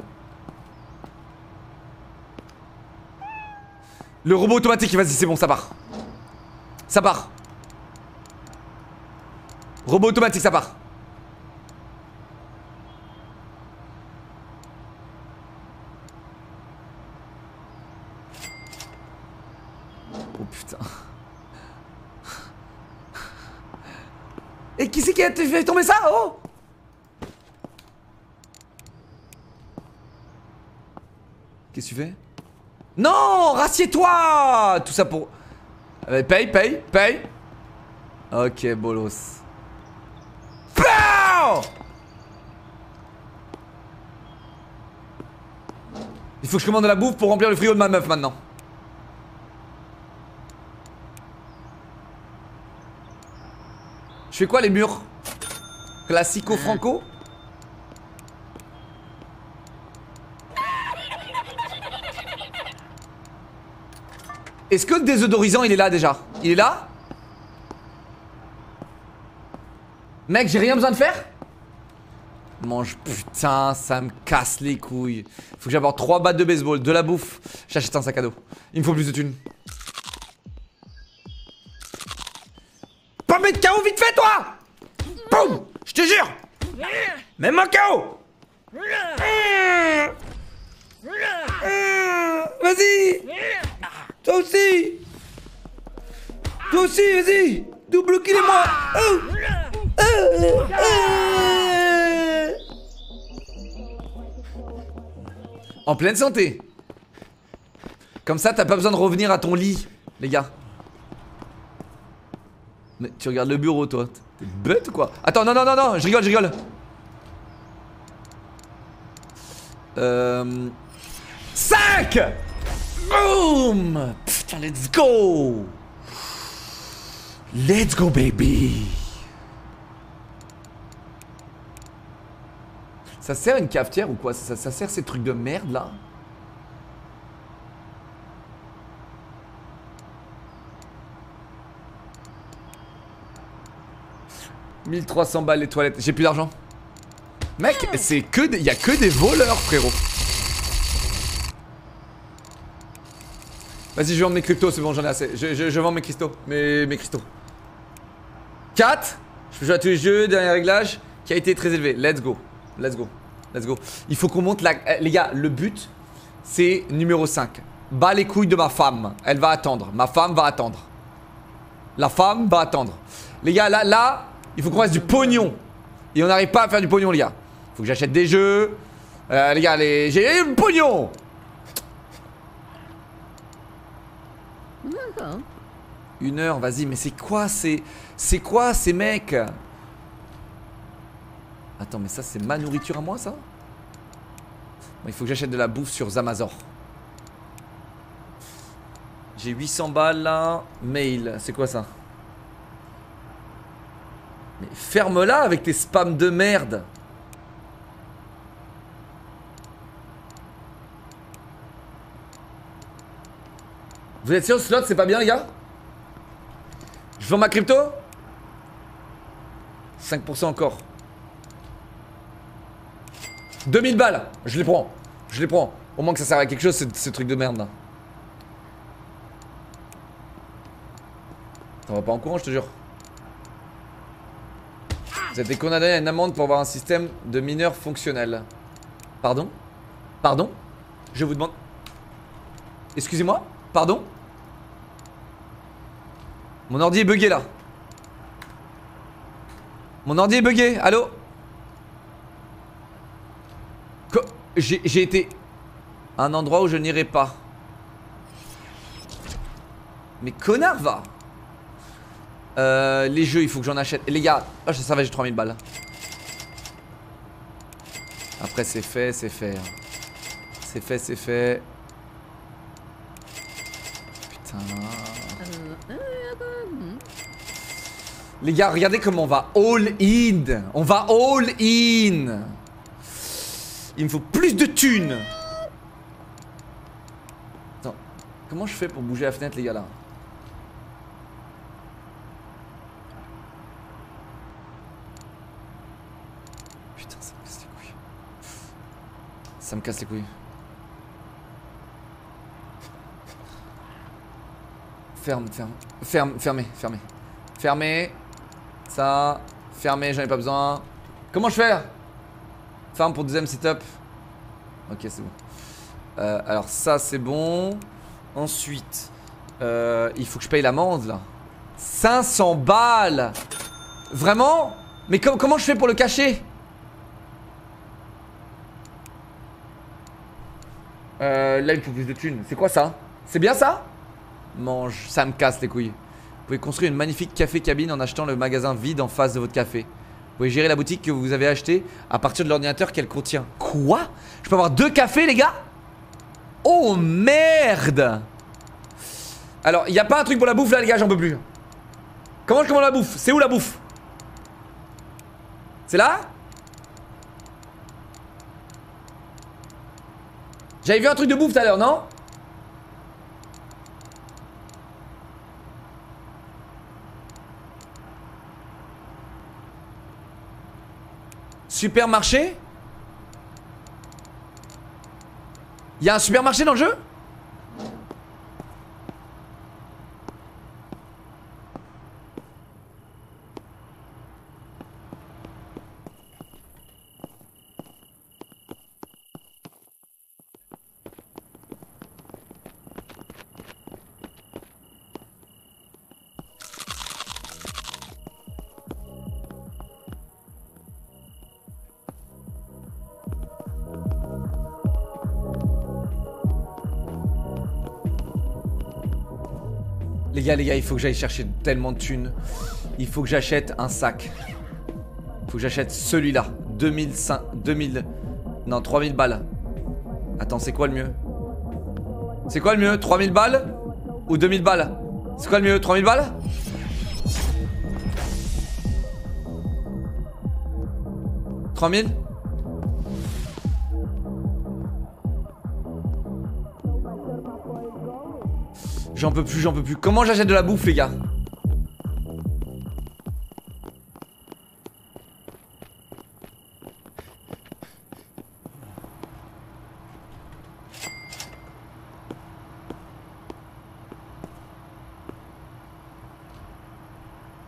Le robot automatique, vas-y, c'est bon, ça part. Ça part. Robot automatique, ça part. Oh putain. Et qui c'est qui a fait tomber ça? Oh! Qu'est-ce que tu fais? Non! Rassieds-toi! Tout ça pour... paye, paye, paye. Ok, bolos. Pow! Il faut que je commande de la bouffe pour remplir le frigo de ma meuf maintenant. Je fais quoi les murs? Classico-franco? Est-ce que le désodorisant il est là déjà? Il est là? Mec, j'ai rien besoin de faire? Mange, putain, ça me casse les couilles. Faut que j'apporte 3 battes de baseball, de la bouffe. J'achète un sac à dos. Il me faut plus de thunes. Pas mettre KO vite fait, toi! Boum! Je te jure! Mets-moi KO! Vas-y! Toi aussi! Toi aussi, vas-y! Double kill et moi! En pleine santé. Comme ça, t'as pas besoin de revenir à ton lit, les gars. Mais tu regardes le bureau, toi. T'es bête ou quoi? Attends, non, non, non, non, je rigole, je rigole. 5! Boom! Putain, let's go! Let's go, baby! Ça sert une cafetière ou quoi? Ça sert ces trucs de merde là? « 1300 balles les toilettes. J'ai plus d'argent. Mec, c'est que des... y a que des voleurs, frérot. Vas-y, je vends mes cryptos, c'est bon, j'en ai assez. Je vends mes cristaux. Mes cristaux. 4. Je peux jouer à tous les jeux, dernier réglage. Qui a été très élevé. Let's go. Let's go. Let's go. Il faut qu'on monte la... les gars, le but, c'est numéro 5. Bas les couilles de ma femme. Elle va attendre. Ma femme va attendre. La femme va attendre. Les gars, là, il faut qu'on fasse du pognon. Et on n'arrive pas à faire du pognon, les gars. Faut que j'achète des jeux. Les gars, j'ai eu le pognon. Une heure, vas-y, mais c'est quoi ces mecs? Attends, mais ça, c'est ma nourriture à moi, ça? Bon, il faut que j'achète de la bouffe sur Zamazor. J'ai 800 balles, là. Mail, c'est quoi ça? Mais ferme-la avec tes spams de merde. Vous êtes sûr, slot, c'est pas bien, les gars? Je vends ma crypto? 5% encore. 2000 balles, je les prends. Je les prends. Au moins que ça sert à quelque chose, ce truc de merde là. Ça va pas en courant, je te jure. Vous avez été condamné à une amende pour avoir un système de mineurs fonctionnel. Pardon? Pardon? Je vous demande. Excusez-moi? Pardon? Mon ordi est bugué là. Mon ordi est bugué, allô? J'ai été à un endroit où je n'irai pas. Mais connard va. Les jeux, il faut que j'en achète. Et les gars, oh, ça va, j'ai 3000 balles. Après c'est fait, c'est fait. C'est fait, c'est fait. Putain. Les gars, regardez comment on va all in. On va all in. Il me faut plus de thunes. Attends, comment je fais pour bouger la fenêtre, les gars, là? Putain, ça me casse les couilles. Ça me casse les couilles. Fermez. Fermez. Ça. Fermez, j'en ai pas besoin. Comment je fais? Ferme pour deuxième setup. Ok, c'est bon. Alors ça, c'est bon. Ensuite, il faut que je paye l'amende, là. 500 balles. Vraiment? Mais comment je fais pour le cacher? Là, il faut plus de thunes. C'est quoi ça? C'est bien ça? Mange, ça me casse les couilles. Vous pouvez construire une magnifique café cabine en achetant le magasin vide en face de votre café. Vous pouvez gérer la boutique que vous avez achetée à partir de l'ordinateur qu'elle contient. Quoi? Je peux avoir 2 cafés, les gars? Oh merde! Alors, il n'y a pas un truc pour la bouffe là, les gars, j'en peux plus. Comment je commande la bouffe? C'est où la bouffe? C'est là? J'avais vu un truc de bouffe tout à l'heure, non? Supermarché? Il y a un supermarché dans le jeu? Les gars, il faut que j'aille chercher tellement de thunes. Il faut que j'achète un sac. Il faut que j'achète celui-là. 2000... Non, 3000 balles. Attends, c'est quoi le mieux? C'est quoi le mieux? 3000 balles ou 2000 balles? C'est quoi le mieux? 3000 balles? « 3000 » J'en peux plus, j'en peux plus. Comment j'achète de la bouffe, les gars?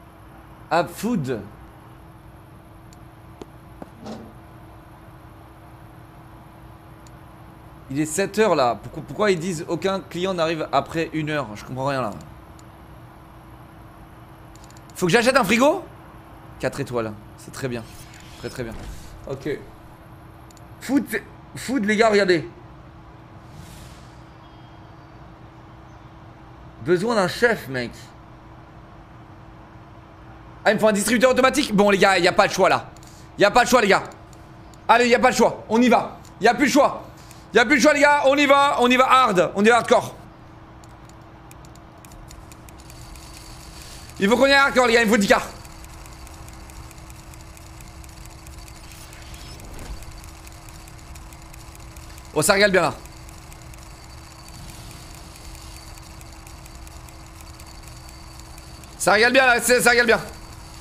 Ab food. Il est 7h là. Pourquoi ils disent aucun client n'arrive après 1h? Je comprends rien là. Faut que j'achète un frigo? 4 étoiles. C'est très bien. Très très bien. Ok. Food les gars, regardez. Besoin d'un chef, mec. Ah, il me faut un distributeur automatique? Bon, les gars, il n'y a pas de choix là. Il n'y a pas de choix, les gars. Allez, il n'y a pas de choix. On y va. Il n'y a plus de choix. Il n'y a plus de choix, les gars. On y va hard. On y va hardcore. Il faut qu'on y aille hardcore, les gars. Il me faut 10K. Oh, ça régale bien là. Ça régale bien là, ça régale bien.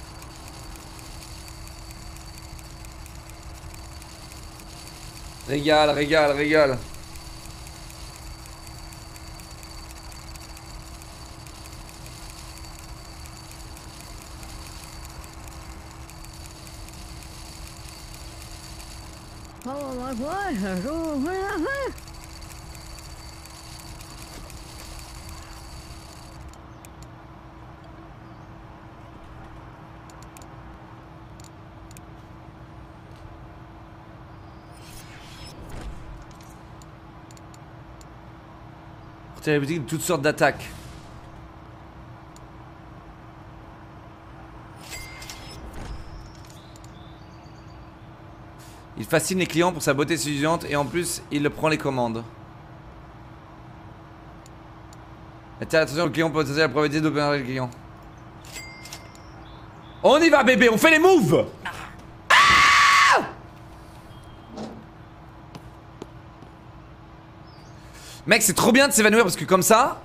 Régale, régale, régale. La boutique de toutes sortes d'attaques. Il fascine les clients pour sa beauté séduisante et en plus il prend les commandes. Attire l'attention au client potentiel la probabilité d'opérer le client. On y va bébé, on fait les moves. Mec, c'est trop bien de s'évanouir parce que comme ça,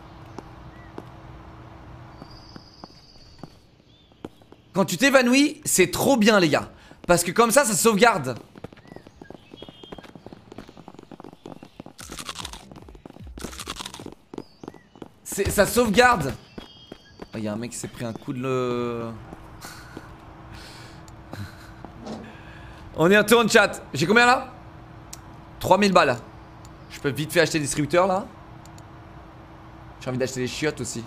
quand tu t'évanouis, c'est trop bien les gars. Parce que comme ça sauvegarde. Ça sauvegarde. Oh, y a un mec qui s'est pris un coup de le... On y retourne chat. J'ai combien là? 3000 balles. Je peux vite fait acheter des distributeurs là. J'ai envie d'acheter des chiottes aussi.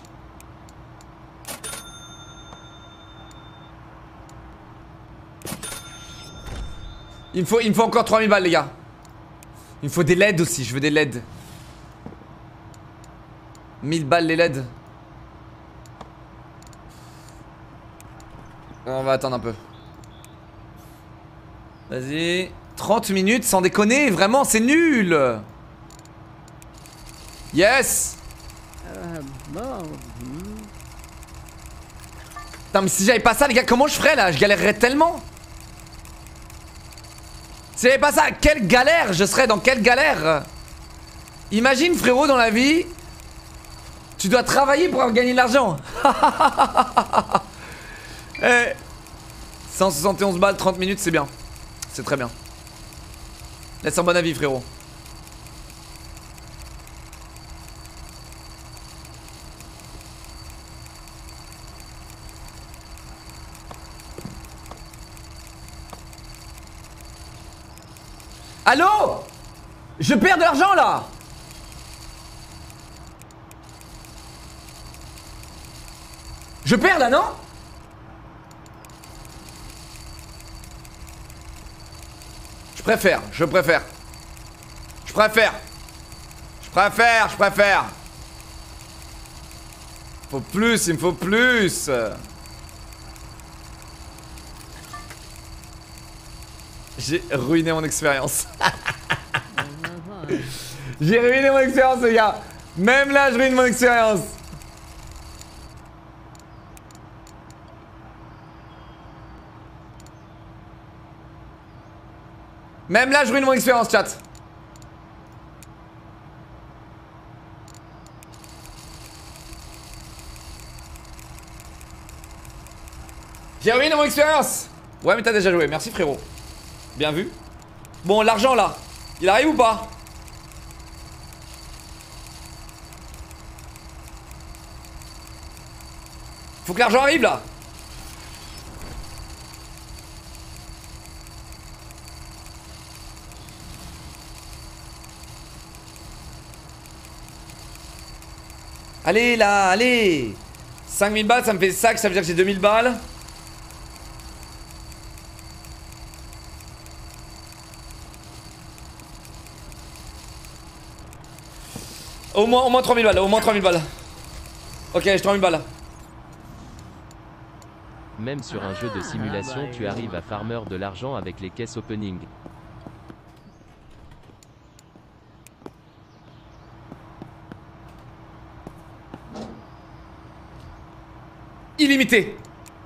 Il me faut encore 3000 balles les gars. Il me faut des LED aussi, je veux des LED. 1000 balles les LED. On va attendre un peu. Vas-y. 30 minutes sans déconner, vraiment c'est nul. Yes. Putain mais si j'avais pas ça les gars, comment je ferais là? Je galérerais tellement. Si j'avais pas ça, quelle galère je serais, dans quelle galère. Imagine frérot dans la vie, tu dois travailler pour avoir gagné de l'argent. Eh, 171 balles, 30 minutes, c'est bien. C'est très bien. Laisse un bon avis frérot. Allô? Je perds de l'argent là. Je perds là, non? Je préfère. Je préfère. Faut plus, il me faut plus. J'ai ruiné mon expérience. J'ai ruiné mon expérience les gars. Même là je ruine mon expérience. Même là je ruine mon expérience chat. J'ai ruiné mon expérience. Ouais mais t'as déjà joué, merci frérot. Bien vu. Bon l'argent là, il arrive ou pas? Faut que l'argent arrive là. Allez là, allez. 5000 balles, ça me fait sac, ça veut dire que j'ai 2000 balles. Au moins 3000 balles, au moins 3000 balles. Ok, j'ai 3000 balles. Même sur un jeu de simulation, tu arrives à farmer de l'argent avec les caisses opening. Illimité.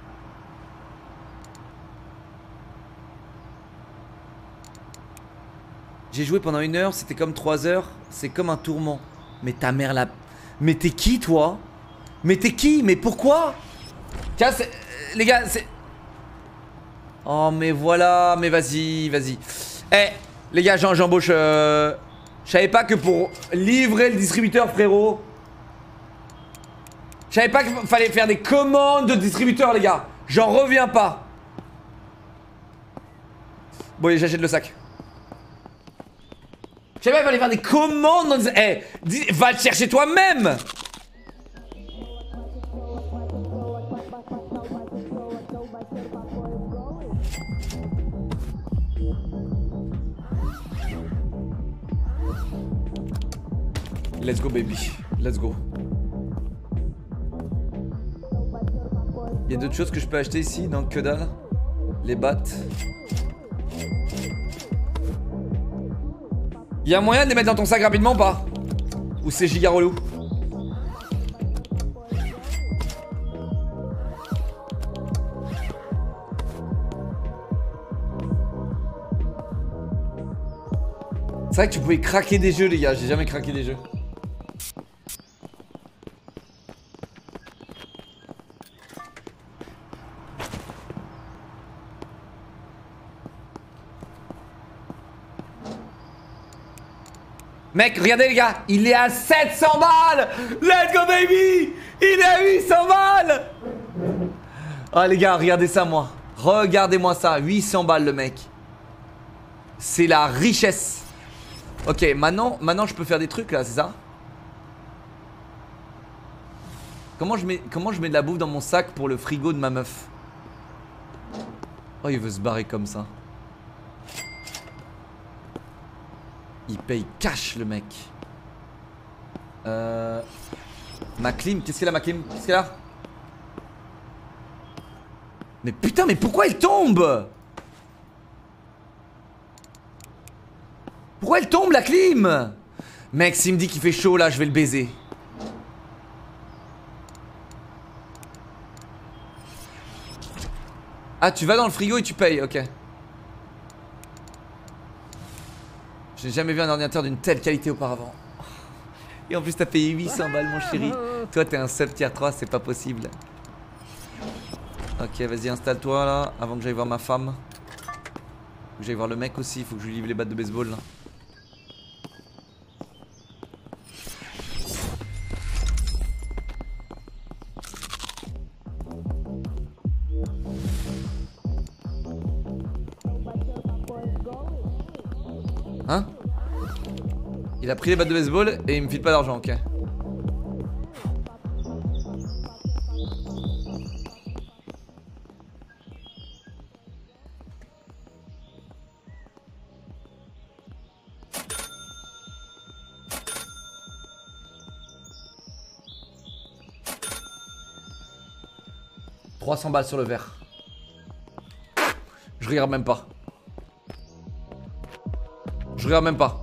J'ai joué pendant 1 heure, c'était comme 3 heures. C'est comme un tourment. Mais ta mère là. Mais t'es qui toi? Mais t'es qui? Mais pourquoi? Tiens, les gars, c'est... Oh mais voilà, mais vas-y, vas-y. Eh, les gars, j'embauche... Je savais pas que pour livrer le distributeur, frérot... Je savais pas qu'il fallait faire des commandes de distributeur, les gars. J'en reviens pas. Bon, allez, j'achète le sac. Je savais pas qu'il fallait faire des commandes dans... Eh, va le chercher toi-même. Let's go, baby. Let's go. Il y a d'autres choses que je peux acheter ici? Non, que dalle. Les battes. Il y a moyen de les mettre dans ton sac rapidement ou pas? Ou c'est giga relou? C'est vrai que tu pouvais craquer des jeux, les gars. J'ai jamais craqué des jeux. Mec, regardez les gars, il est à 700 balles. Let's go baby. Il est à 800 balles. Ah les gars, regardez ça moi. Regardez-moi ça, 800 balles le mec. C'est la richesse. Ok, maintenant je peux faire des trucs là, c'est ça? Comment je mets de la bouffe dans mon sac pour le frigo de ma meuf? Oh, il veut se barrer comme ça. Il paye cash le mec. Ma clim, qu'est-ce qu'elle a ma clim? Qu'est-ce qu'elle a? Mais putain, mais pourquoi elle tombe? Pourquoi elle tombe la clim? Mec, s'il me dit qu'il fait chaud là, je vais le baiser. Ah, tu vas dans le frigo et tu payes, ok. J'ai jamais vu un ordinateur d'une telle qualité auparavant. Et en plus t'as payé 800 balles mon chéri. Toi t'es un sub tier 3, c'est pas possible. Ok, vas-y, installe-toi là, avant que j'aille voir ma femme. Faut que j'aille voir le mec aussi, faut que je lui livre les battes de baseball là. Hein? Il a pris les battes de baseball et il me file pas d'argent, ok. « 300 balles sur le verre. » Je regarde même pas. Je regarde même pas.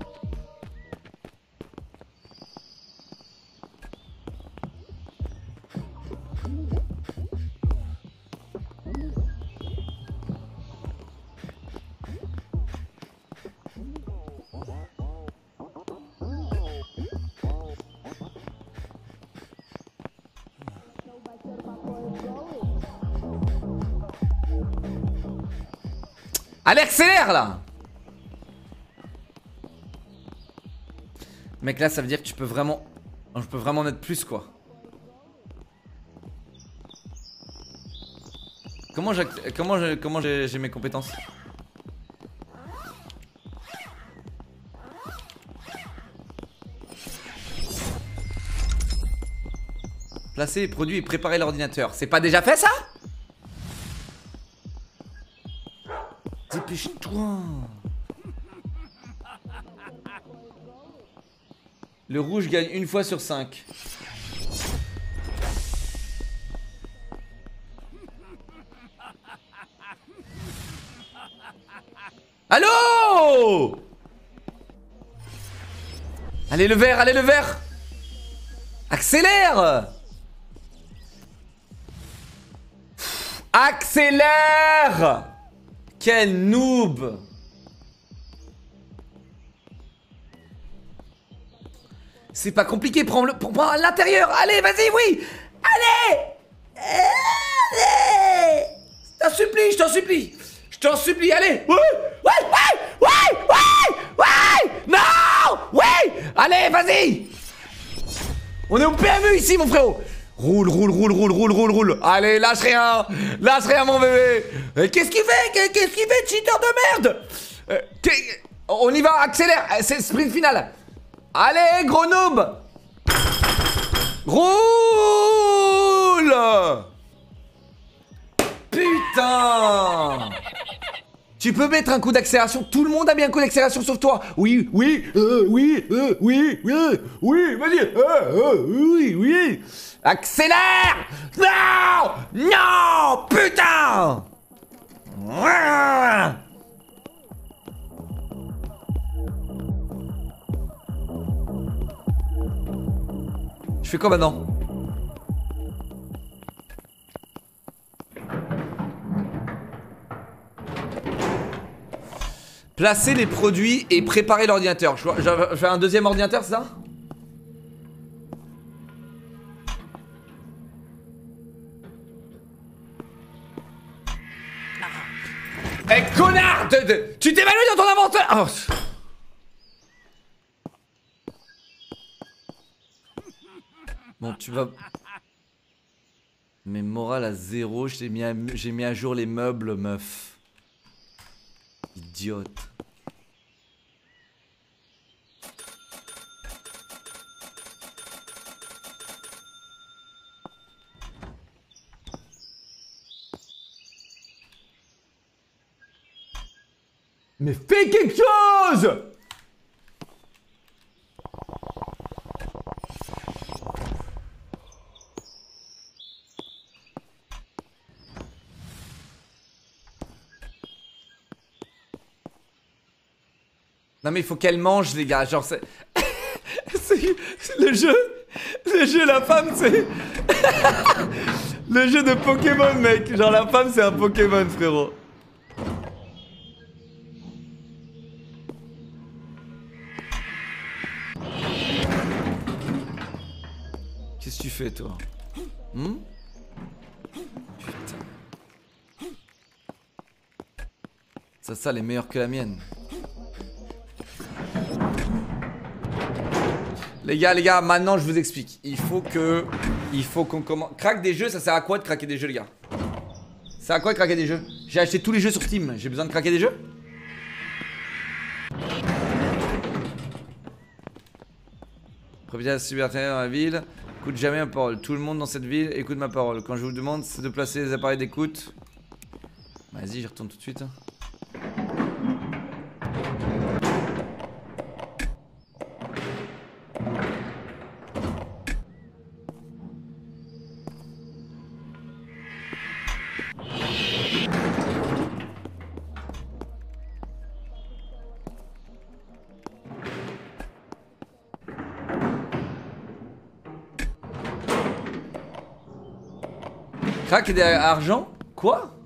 Allez, accélère là! Mec, là ça veut dire que tu peux vraiment... Je peux vraiment en être plus quoi. Comment j'ai mes compétences? Placer les produits et préparer l'ordinateur. C'est pas déjà fait ça? Dépêche-toi. Le rouge gagne une fois sur 5. Allô? Allez le vert, allez le vert. Accélère. Accélère. Quel noob. C'est pas compliqué, prends-le à l'intérieur. Allez, vas-y, oui. Allez. Allez. Je t'en supplie. Je t'en supplie, allez. Ouais. Non. Ouais. Allez, vas-y. On est au PMU ici, mon frérot. Roule. Allez, lâche rien, mon bébé. Qu'est-ce qu'il fait? Cheater de merde. On y va, accélère. C'est sprint final. Allez, gros noob. Roule. Putain. Tu peux mettre un coup d'accélération. Tout le monde a bien un coup d'accélération sauf toi. Oui, vas-y. Oui. Accélère. Non, putain. Je fais quoi maintenant? Placer les produits et préparer l'ordinateur. Je fais un deuxième ordinateur, c'est ça? Eh connard tu t'évanouis dans ton inventaire. Oh. Bon, tu vas... Mais morale à 0, j'ai mis à jour les meubles, meuf. Idiote. Mais fais quelque chose! Non mais il faut qu'elle mange les gars, genre c'est... le jeu, la femme c'est... le jeu de Pokémon mec, genre la femme c'est un Pokémon frérot. Qu'est-ce que tu fais toi? Putain. Ça elle est meilleure que la mienne. Les gars, maintenant je vous explique. Il faut qu'on commence. Craque des jeux, ça sert à quoi de craquer des jeux, les gars? Ça sert à quoi de craquer des jeux? J'ai acheté tous les jeux sur Steam. J'ai besoin de craquer des jeux? Propriétaire cyberterrière dans la ville. Écoute jamais ma parole. Tout le monde dans cette ville écoute ma parole. Quand je vous demande de placer les appareils d'écoute. Vas-y, j'y retourne tout de suite. Craque et argent? Quoi?